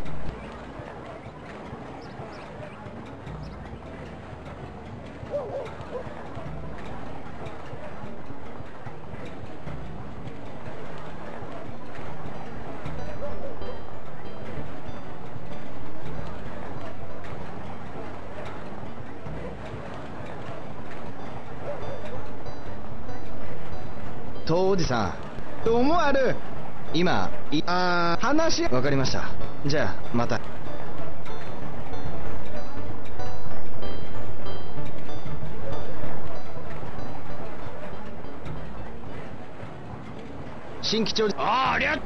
東おじさん、 どうもある。 今、い、 あー、話、 わかりました。じゃあ、また。新機長、 ああ、ありゃ。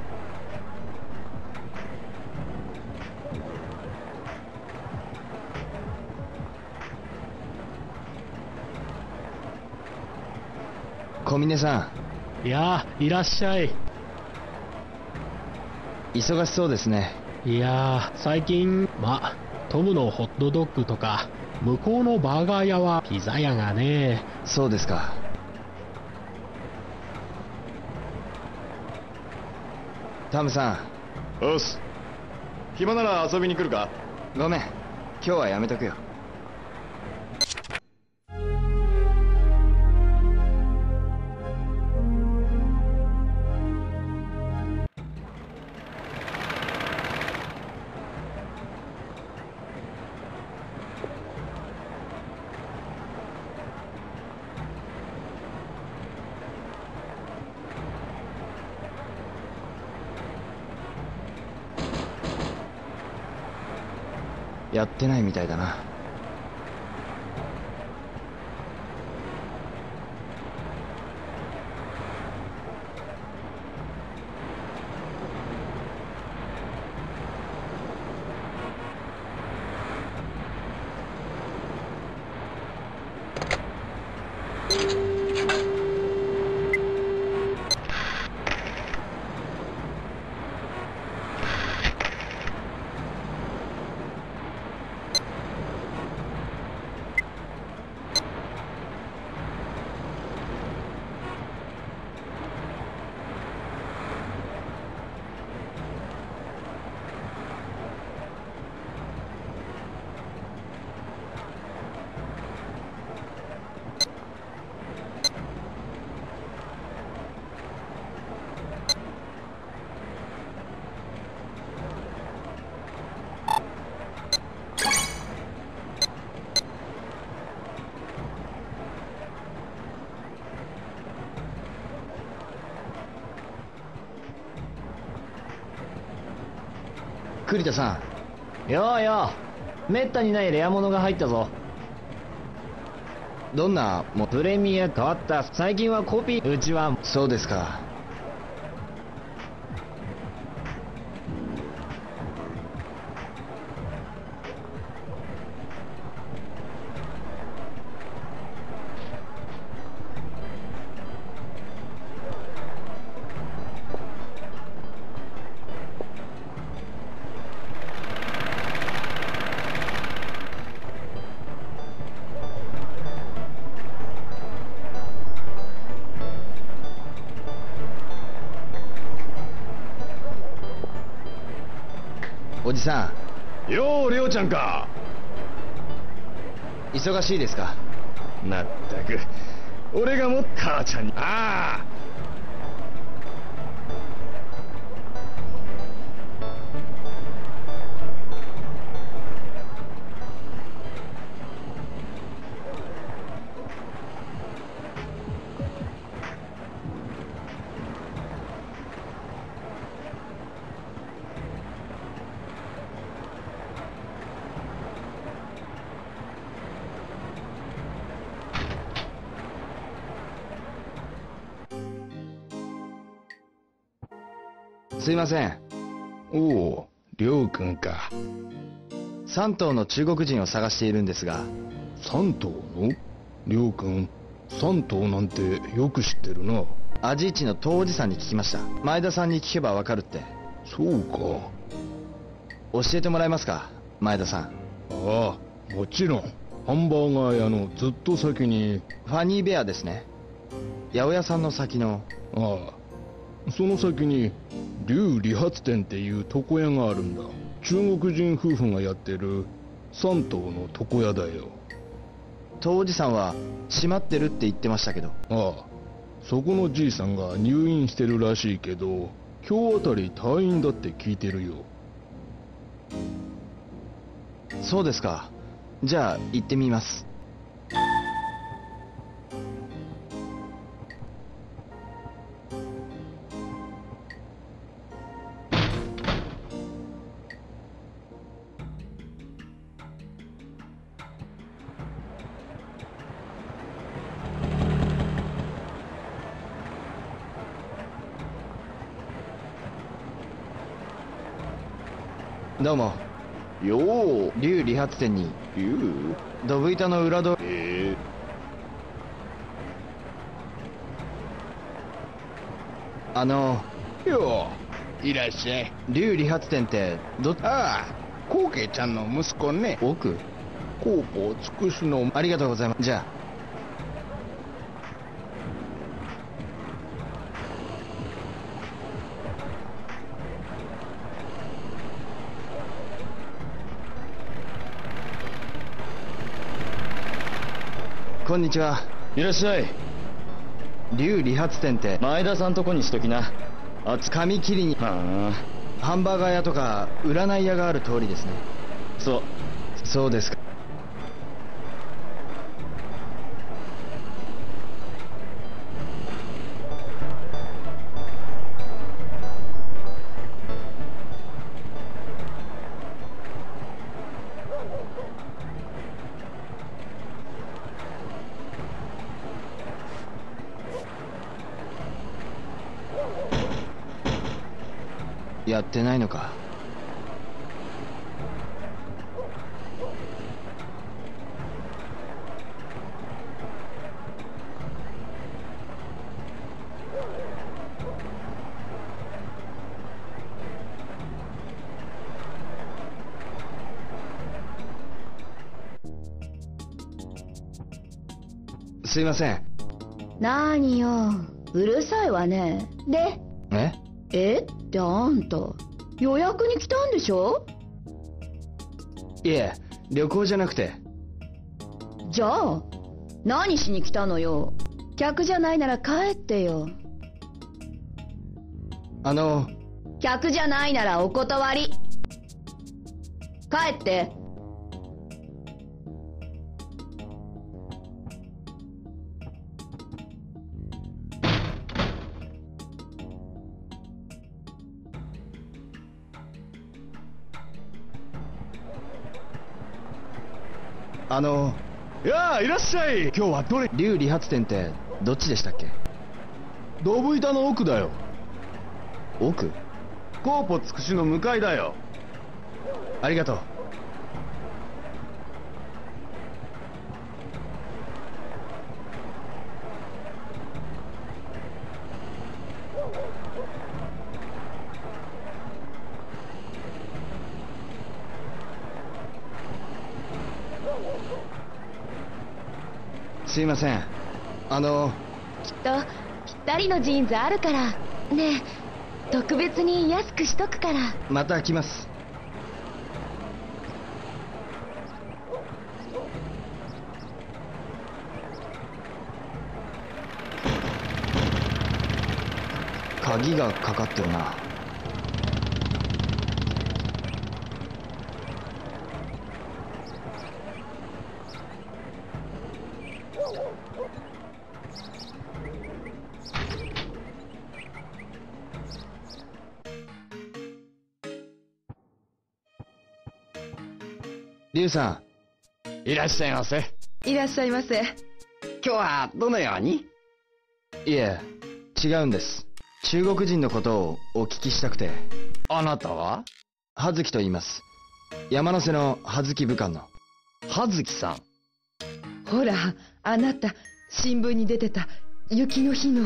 小峰さん。いやー、いらっしゃい。 忙しそうですね。 いやー、最近、ま、トムのホットドッグとか、向こうのバーガー屋はピザ屋がね。 そうですか。タムさん。よし。暇なら遊びに来るか？ ごめん。今日はやめとくよ。やってないみたいだな。栗田さん。ようよう、めったにないレア物が入ったぞ。 どんなもプレミア変わった。最近はコピー。うちは。 そうですか。 おじさん。よう、りょうちゃんか。 忙しいですか？ まったく、俺がもっ母ちゃんに。ああ。 すいません。 おお、りょうくんか。 三頭の中国人を探しているんですが。 三頭の？りょうくん、三頭なんてよく知ってるな。 アジイチの東おじさんに聞きました。前田さんに聞けばわかるって。 そうか。 教えてもらえますか、前田さん。 ああ、もちろん。ハンバーガー屋のずっと先に。 ファニーベアですね。八百屋さんの先の。 ああ。その先に龍理髪店っていう床屋があるんだ。中国人夫婦がやってる三頭の床屋だよ。 東おじさんは閉まってるって言ってましたけど。 ああ、そこのじいさんが入院してるらしいけど、今日あたり退院だって聞いてるよ。 そうですか。じゃあ行ってみます。どうも。 よう。 龍理髪店に。 龍ドブ板の裏通り。 えー、あの。 よう、いらっしゃい。 龍理髪店ってど。 ああ、コウケイちゃんの息子ね。 奥。 コーポを尽くすの。 ありがとうございます。じゃあ。こんにちは。 いらっしゃい。 龍理髪店って前田さんとこにしときな。 あつ髪切りに。 はあ。ハンバーガー屋とか占い屋がある通りですね。 そう。 そうですか。やってないのか。すいません。 なーによ、うるさいわね。で、 ええってあんた予約に来たんでしょ？ いえ、旅行じゃなくて。 じゃあ何しに来たのよ。客じゃないなら帰ってよ。 あの。 客じゃないならお断り。帰って。 あの。 やあ、いらっしゃい。今日はどれ？ 龍理髪店ってどっちでしたっけ？ ドブ板の奥だよ。 奥？ コーポつくしの向かいだよ。 ありがとう。すいません。あの。 きっとぴったりのジーンズあるからね。え、特別に安くしとくから。 また来ます。 鍵がかかってるな。リュウさん、いらっしゃいませ。 いらっしゃいませ。 今日はどのように？ いえ、違うんです。中国人のことをお聞きしたくて。 あなたは？ 葉月と言います。山瀬の葉月武官の。 葉月さん。 ほら、あなた、新聞に出てた雪の日の。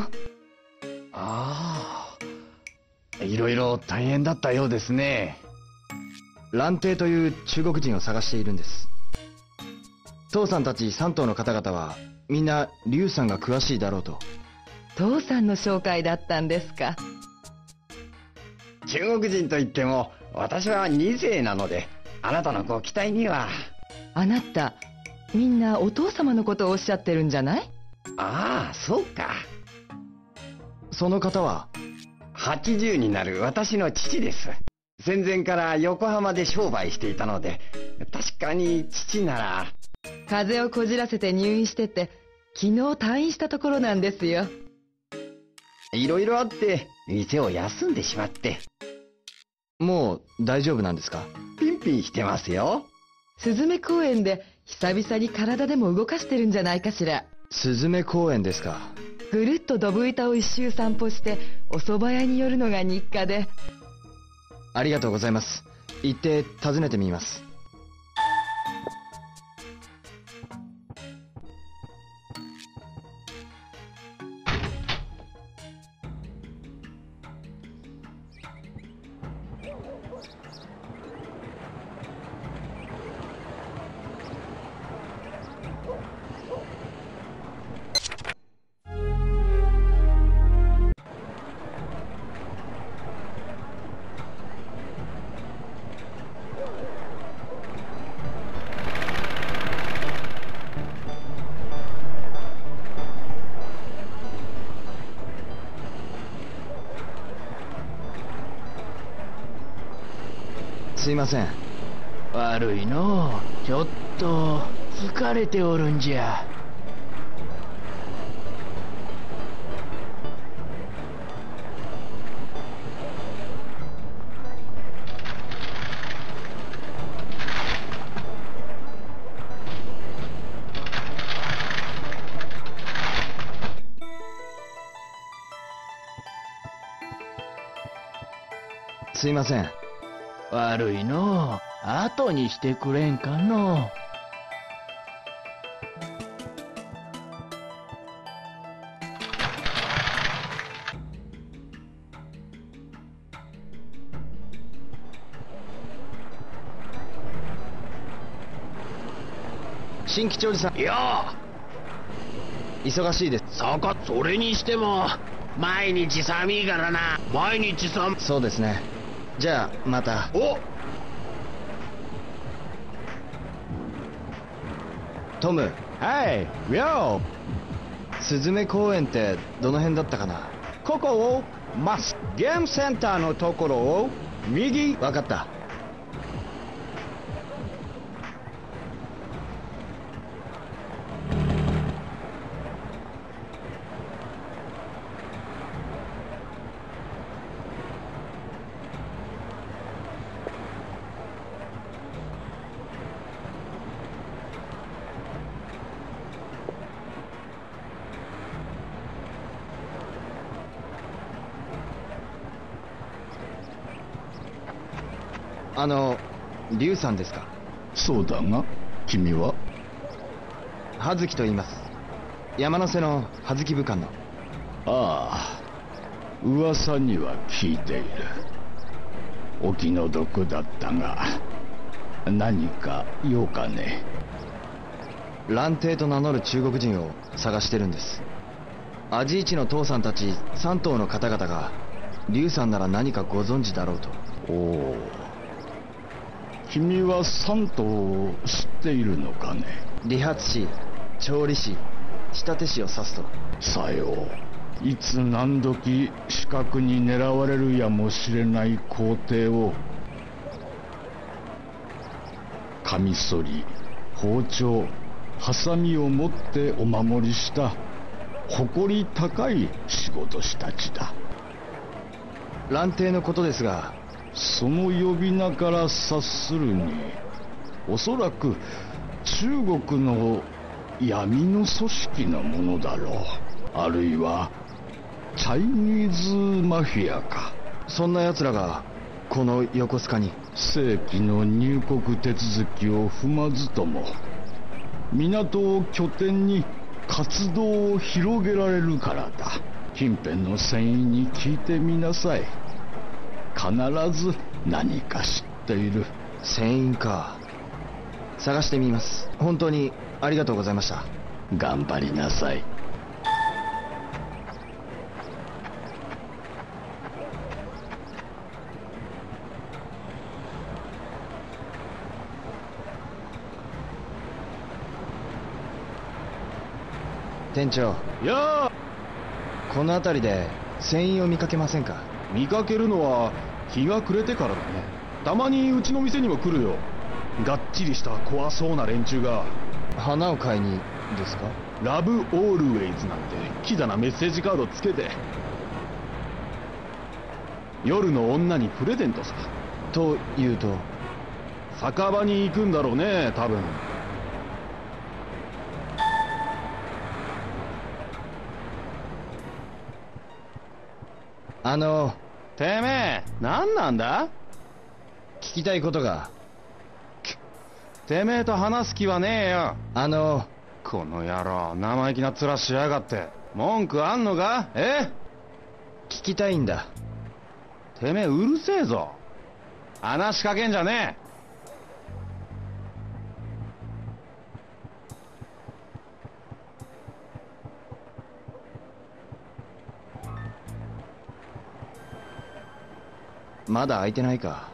ああ、いろいろ大変だったようですね。 蘭亭という中国人を探しているんです。父さんたち三頭の方々はみんな劉さんが詳しいだろうと。 父さんの紹介だったんですか。 中国人といっても私はに世なので、あなたのご期待には。 あなた、みんなお父様のことをおっしゃってるんじゃない？ ああ、そうか。 その方ははちじゅうになる私の父です。戦前から横浜で商売していたので、確かに父なら。 風邪をこじらせて入院してて、昨日退院したところなんですよ。 いろいろあって店を休んでしまって。 もう大丈夫なんですか？ ピンピンしてますよ。 すずめ公園で久々に体でも動かしてるんじゃないかしら。 すずめ公園ですか。 ぐるっとドブ板を一周散歩してお蕎麦屋に寄るのが日課で。 ありがとうございます。行って訪ねてみます。すいません。 悪いのう。ちょっと疲れておるんじゃ。 すいません。 悪いのう。後にしてくれんかのう。 新吉おじさん。 いや忙しいです。 そこ、それにしても毎日寒いからな。毎日寒。 そうですね。じゃあまた。 おトム。 はい、ウィオ。 すずめ公園ってどの辺だったかな？ ここをまっすぐゲームセンターのところを右。 わかった。あの、劉さんですか？ そうだが、君は？ 葉月と言います。山瀬の葉月武官の。 ああ、噂には聞いている。お気の毒だったが、何か用かね？ 蘭亭と名乗る中国人を探してるんです。アジイチの父さんたち三頭の方々が劉さんなら何かご存知だろうと。 おお、君は三頭を知っているのかね？ 理髪師、調理師、仕立て師を指すと。 さよう。 いつ何時死角に狙われるやもしれない皇帝をカミソリ、包丁、ハサミを持ってお守りした誇り高い仕事師たちだ。 蘭亭のことですが、 その呼び名から察するに、おそらく中国の闇の組織のものだろう。あるいはチャイニーズマフィアか。 そんな奴らがこの横須賀に。 正規の入国手続きを踏まずとも港を拠点に活動を広げられるからだ。近辺の船員に聞いてみなさい。必ず何か知っている。 船員か。探してみます。本当にありがとうございました。 頑張りなさい。 店長。 やあ。 この辺りで船員を見かけませんか？ 見かけるのは日が暮れてからだね。たまにうちの店にも来るよ。がっちりした怖そうな連中が。 花を買いにですか？ ラブオールウェイズなんてキザなメッセージカードつけて、夜の女にプレゼントさ。 というと？ 酒場に行くんだろうね、多分。 あのてめえ何なんだ？ 聞きたいことが。 てめえと話す気はねえよ。 あのこの野郎生意気な面しやがって。文句あんのか？え？ 聞きたいんだ。 てめえうるせえぞ。話しかけんじゃねえ。 まだ開いてないか。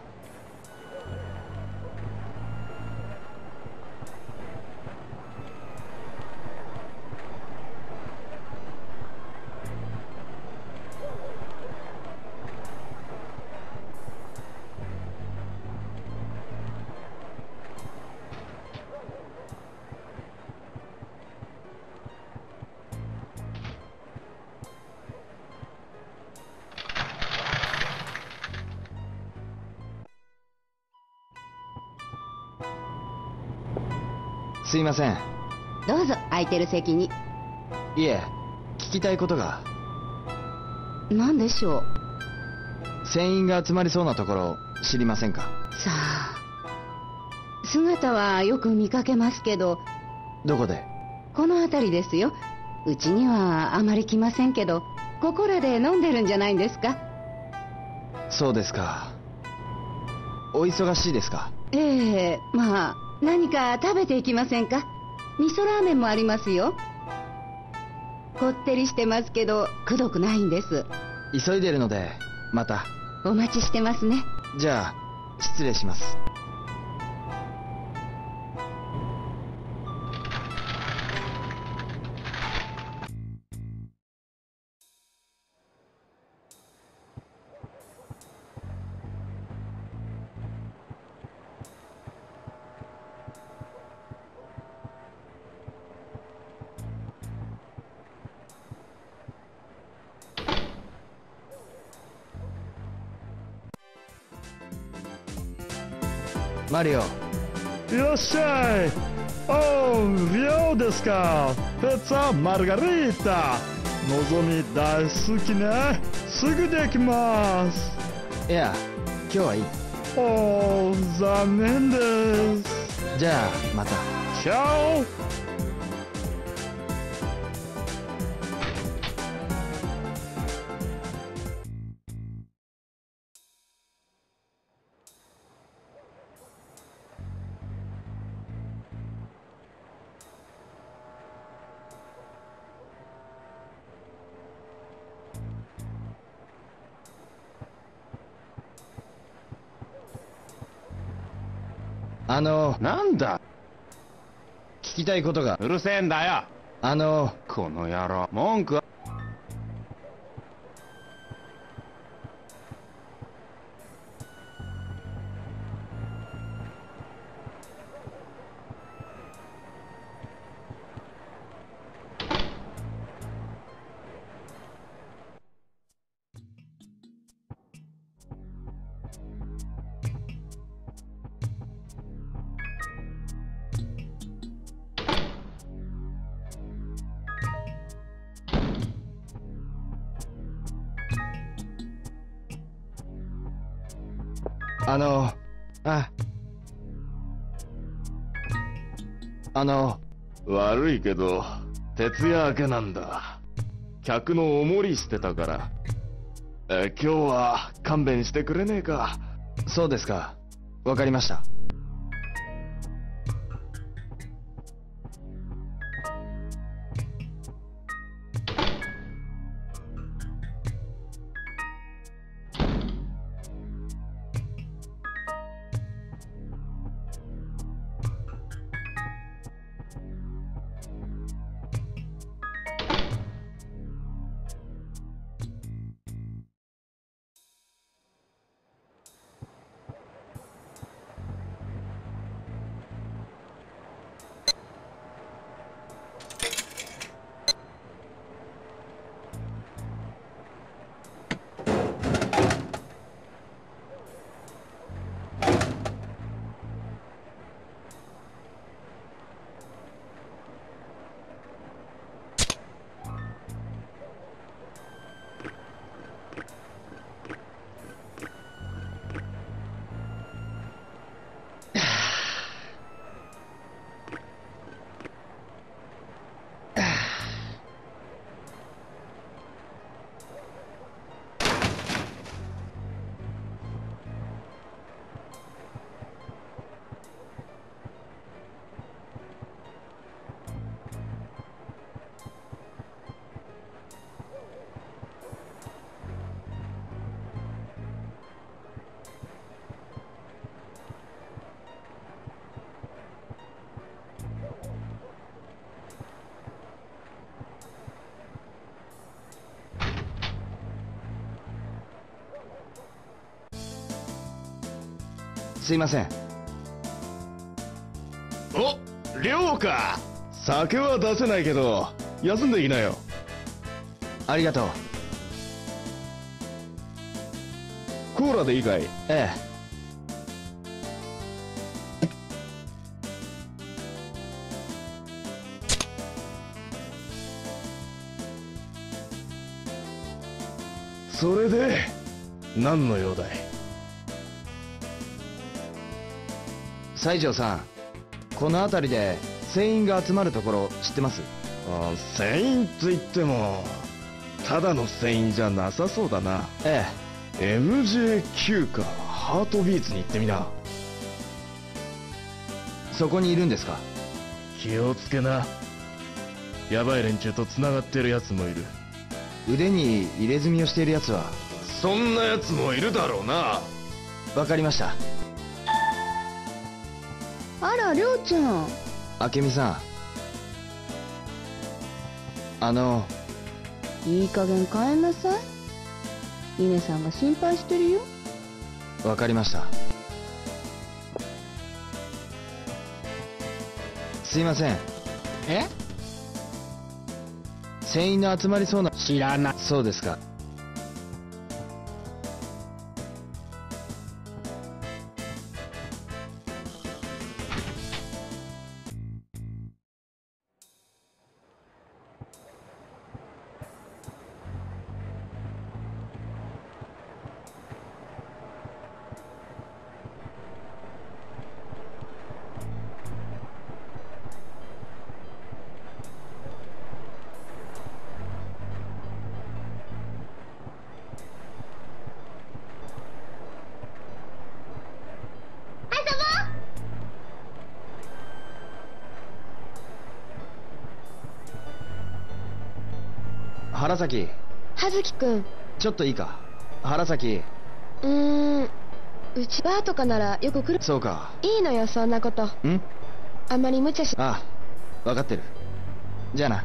すいません。 どうぞ空いてる席に。 いえ、聞きたいことが。 何でしょう？ 船員が集まりそうなところ知りませんか？ さあ、姿はよく見かけますけど。 どこで？ この辺りですよ。うちにはあまり来ませんけど、ここらで飲んでるんじゃないんですか？ そうですか。お忙しいですか？ ええ、まあ何か食べていきませんか？味噌ラーメンもありますよ。こってりしてますけどくどくないんです。 急いでるのでまた。 お待ちしてますね。 じゃあ失礼します。マリオ。 いらっしゃい。おー、リオですか。ピッツァマルガリータ。のぞみ大好きね。すぐできます。 いや、今日はいい。 おー、残念です。 じゃあまた。 チャオ。 あのなんだ？ 聞きたいことが。 うるせえんだよ。 あのこの野郎文句は。 あの、あ、あの、 悪いけど、徹夜明けなんだ。客のおもりしてたから。え、今日は勘弁してくれねえか。 そうですか。わかりました。すいません。 お、亮か。酒は出せないけど休んでいきなよ。 ありがとう。 コーラでいいかい？ ええ。 それで何の用だい？ 西条さん、この辺りで船員が集まるところ知ってます？ あ、船員と言ってもただの船員じゃなさそうだな。 ええ。エムジェーキュー か。ハートビーツに行ってみな。 そこにいるんですか？ 気をつけな。ヤバい連中と繋がってるやつもいる。 腕に入れ墨をしているやつは？ そんなやつもいるだろうな。 わかりました。 あら、りょうちゃん。 明美さん、あの、 いい加減帰んなさい。稲さんが心配してるよ。 わかりました。すいません。 え？ 船員の集まりそうな。 知らない。 そうですか。原崎。 葉月くん。 ちょっといいか。原崎。 うーん、うちバーとかならよく来る。 そうか。 いいのよ、そんなこと。 ん？ あんまり無茶し。 ああ、分かってる。じゃあな。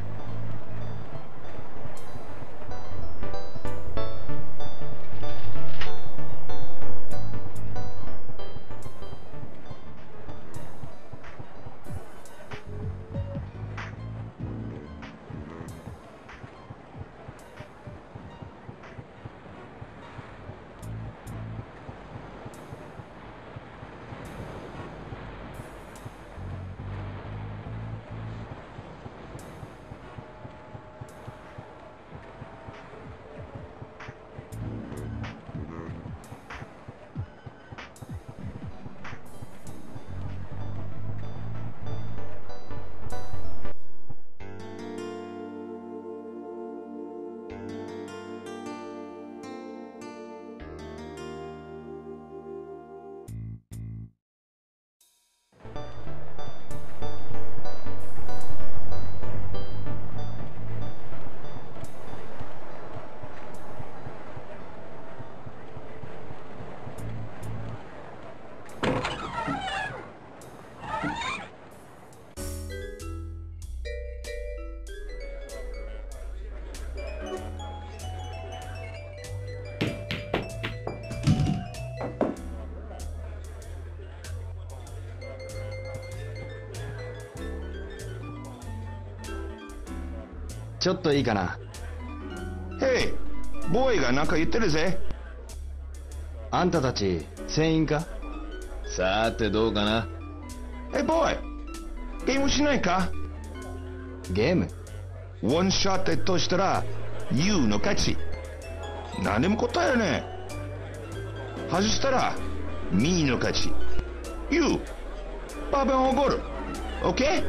ちょっといいかな。 ヘイ、ボーイがなんか言ってるぜ。 あんたたち船員か？ さてどうかな。 ヘイボーイ、ゲームしないか？ ゲーム？ ワンショットとしたら ユー の勝ち。何でも答えるね。外したら ミー の勝ち。ユー、パーベンおごる。オッケー？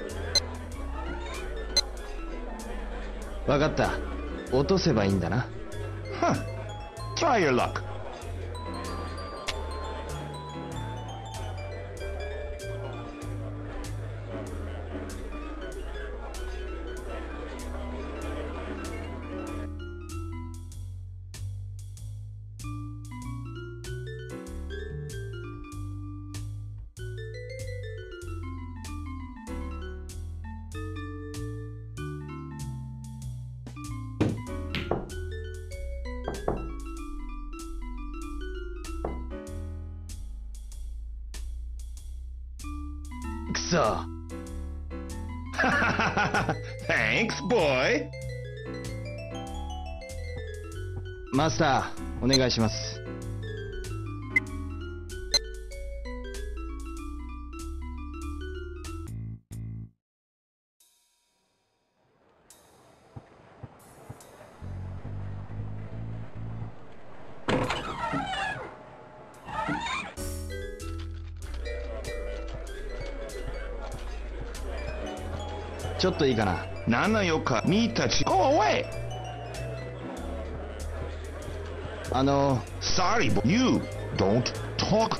わかった。落とせばいいんだな。 はっ、try your luck。 くそ。 Thanks, boy。 マスター、お願いします。ちょっといいかな。 ななよかみたち Go away。 あの Sorry, but you don't talk。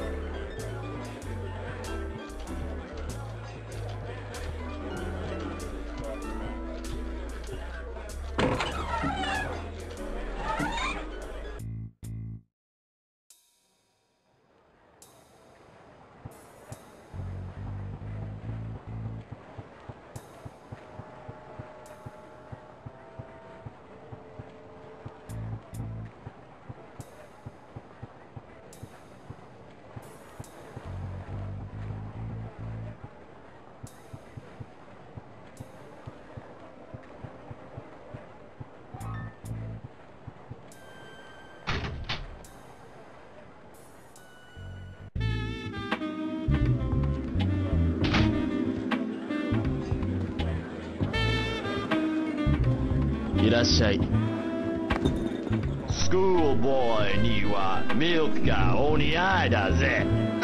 いらっしゃい。 スクールボーイにはミルクがお似合いだぜ。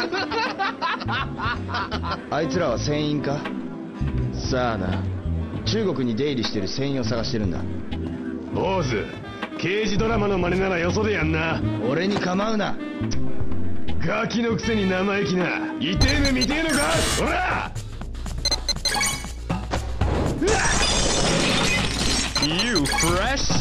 あいつらは船員か？さあな。中国に出入りしてる船員を探してるんだ。 坊主、刑事ドラマの真似ならよそでやんな。 俺に構うな。 ガキのくせに生意気な。痛え目見てえのか？ほら You fresh?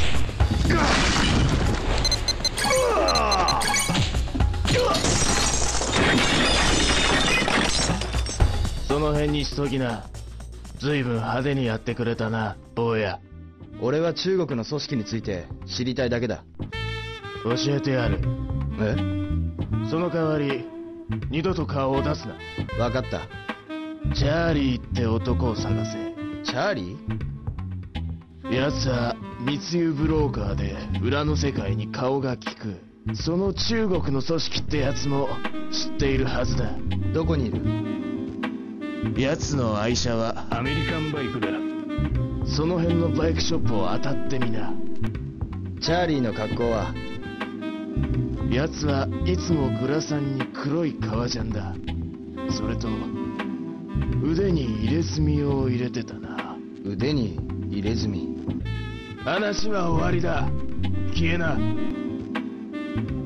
その辺にしときな。ずいぶん派手にやってくれたな、坊や。 俺は中国の組織について知りたいだけだ。 教えてやる。 え？ その代わり二度と顔を出すな。 分かった。 チャーリーって男を探せ。 チャーリー？ 奴は密輸ブローカーで裏の世界に顔が利く。その中国の組織ってやつも知っているはずだ。 どこにいる？ 奴の愛車はアメリカンバイクだ。 その辺のバイクショップを当たってみな。 チャーリーの格好は？ 奴はいつもグラサンに黒い革ジャンだ。それと腕に入れ墨を入れてたな。 腕に入れ墨？ 話は終わりだ。消えな。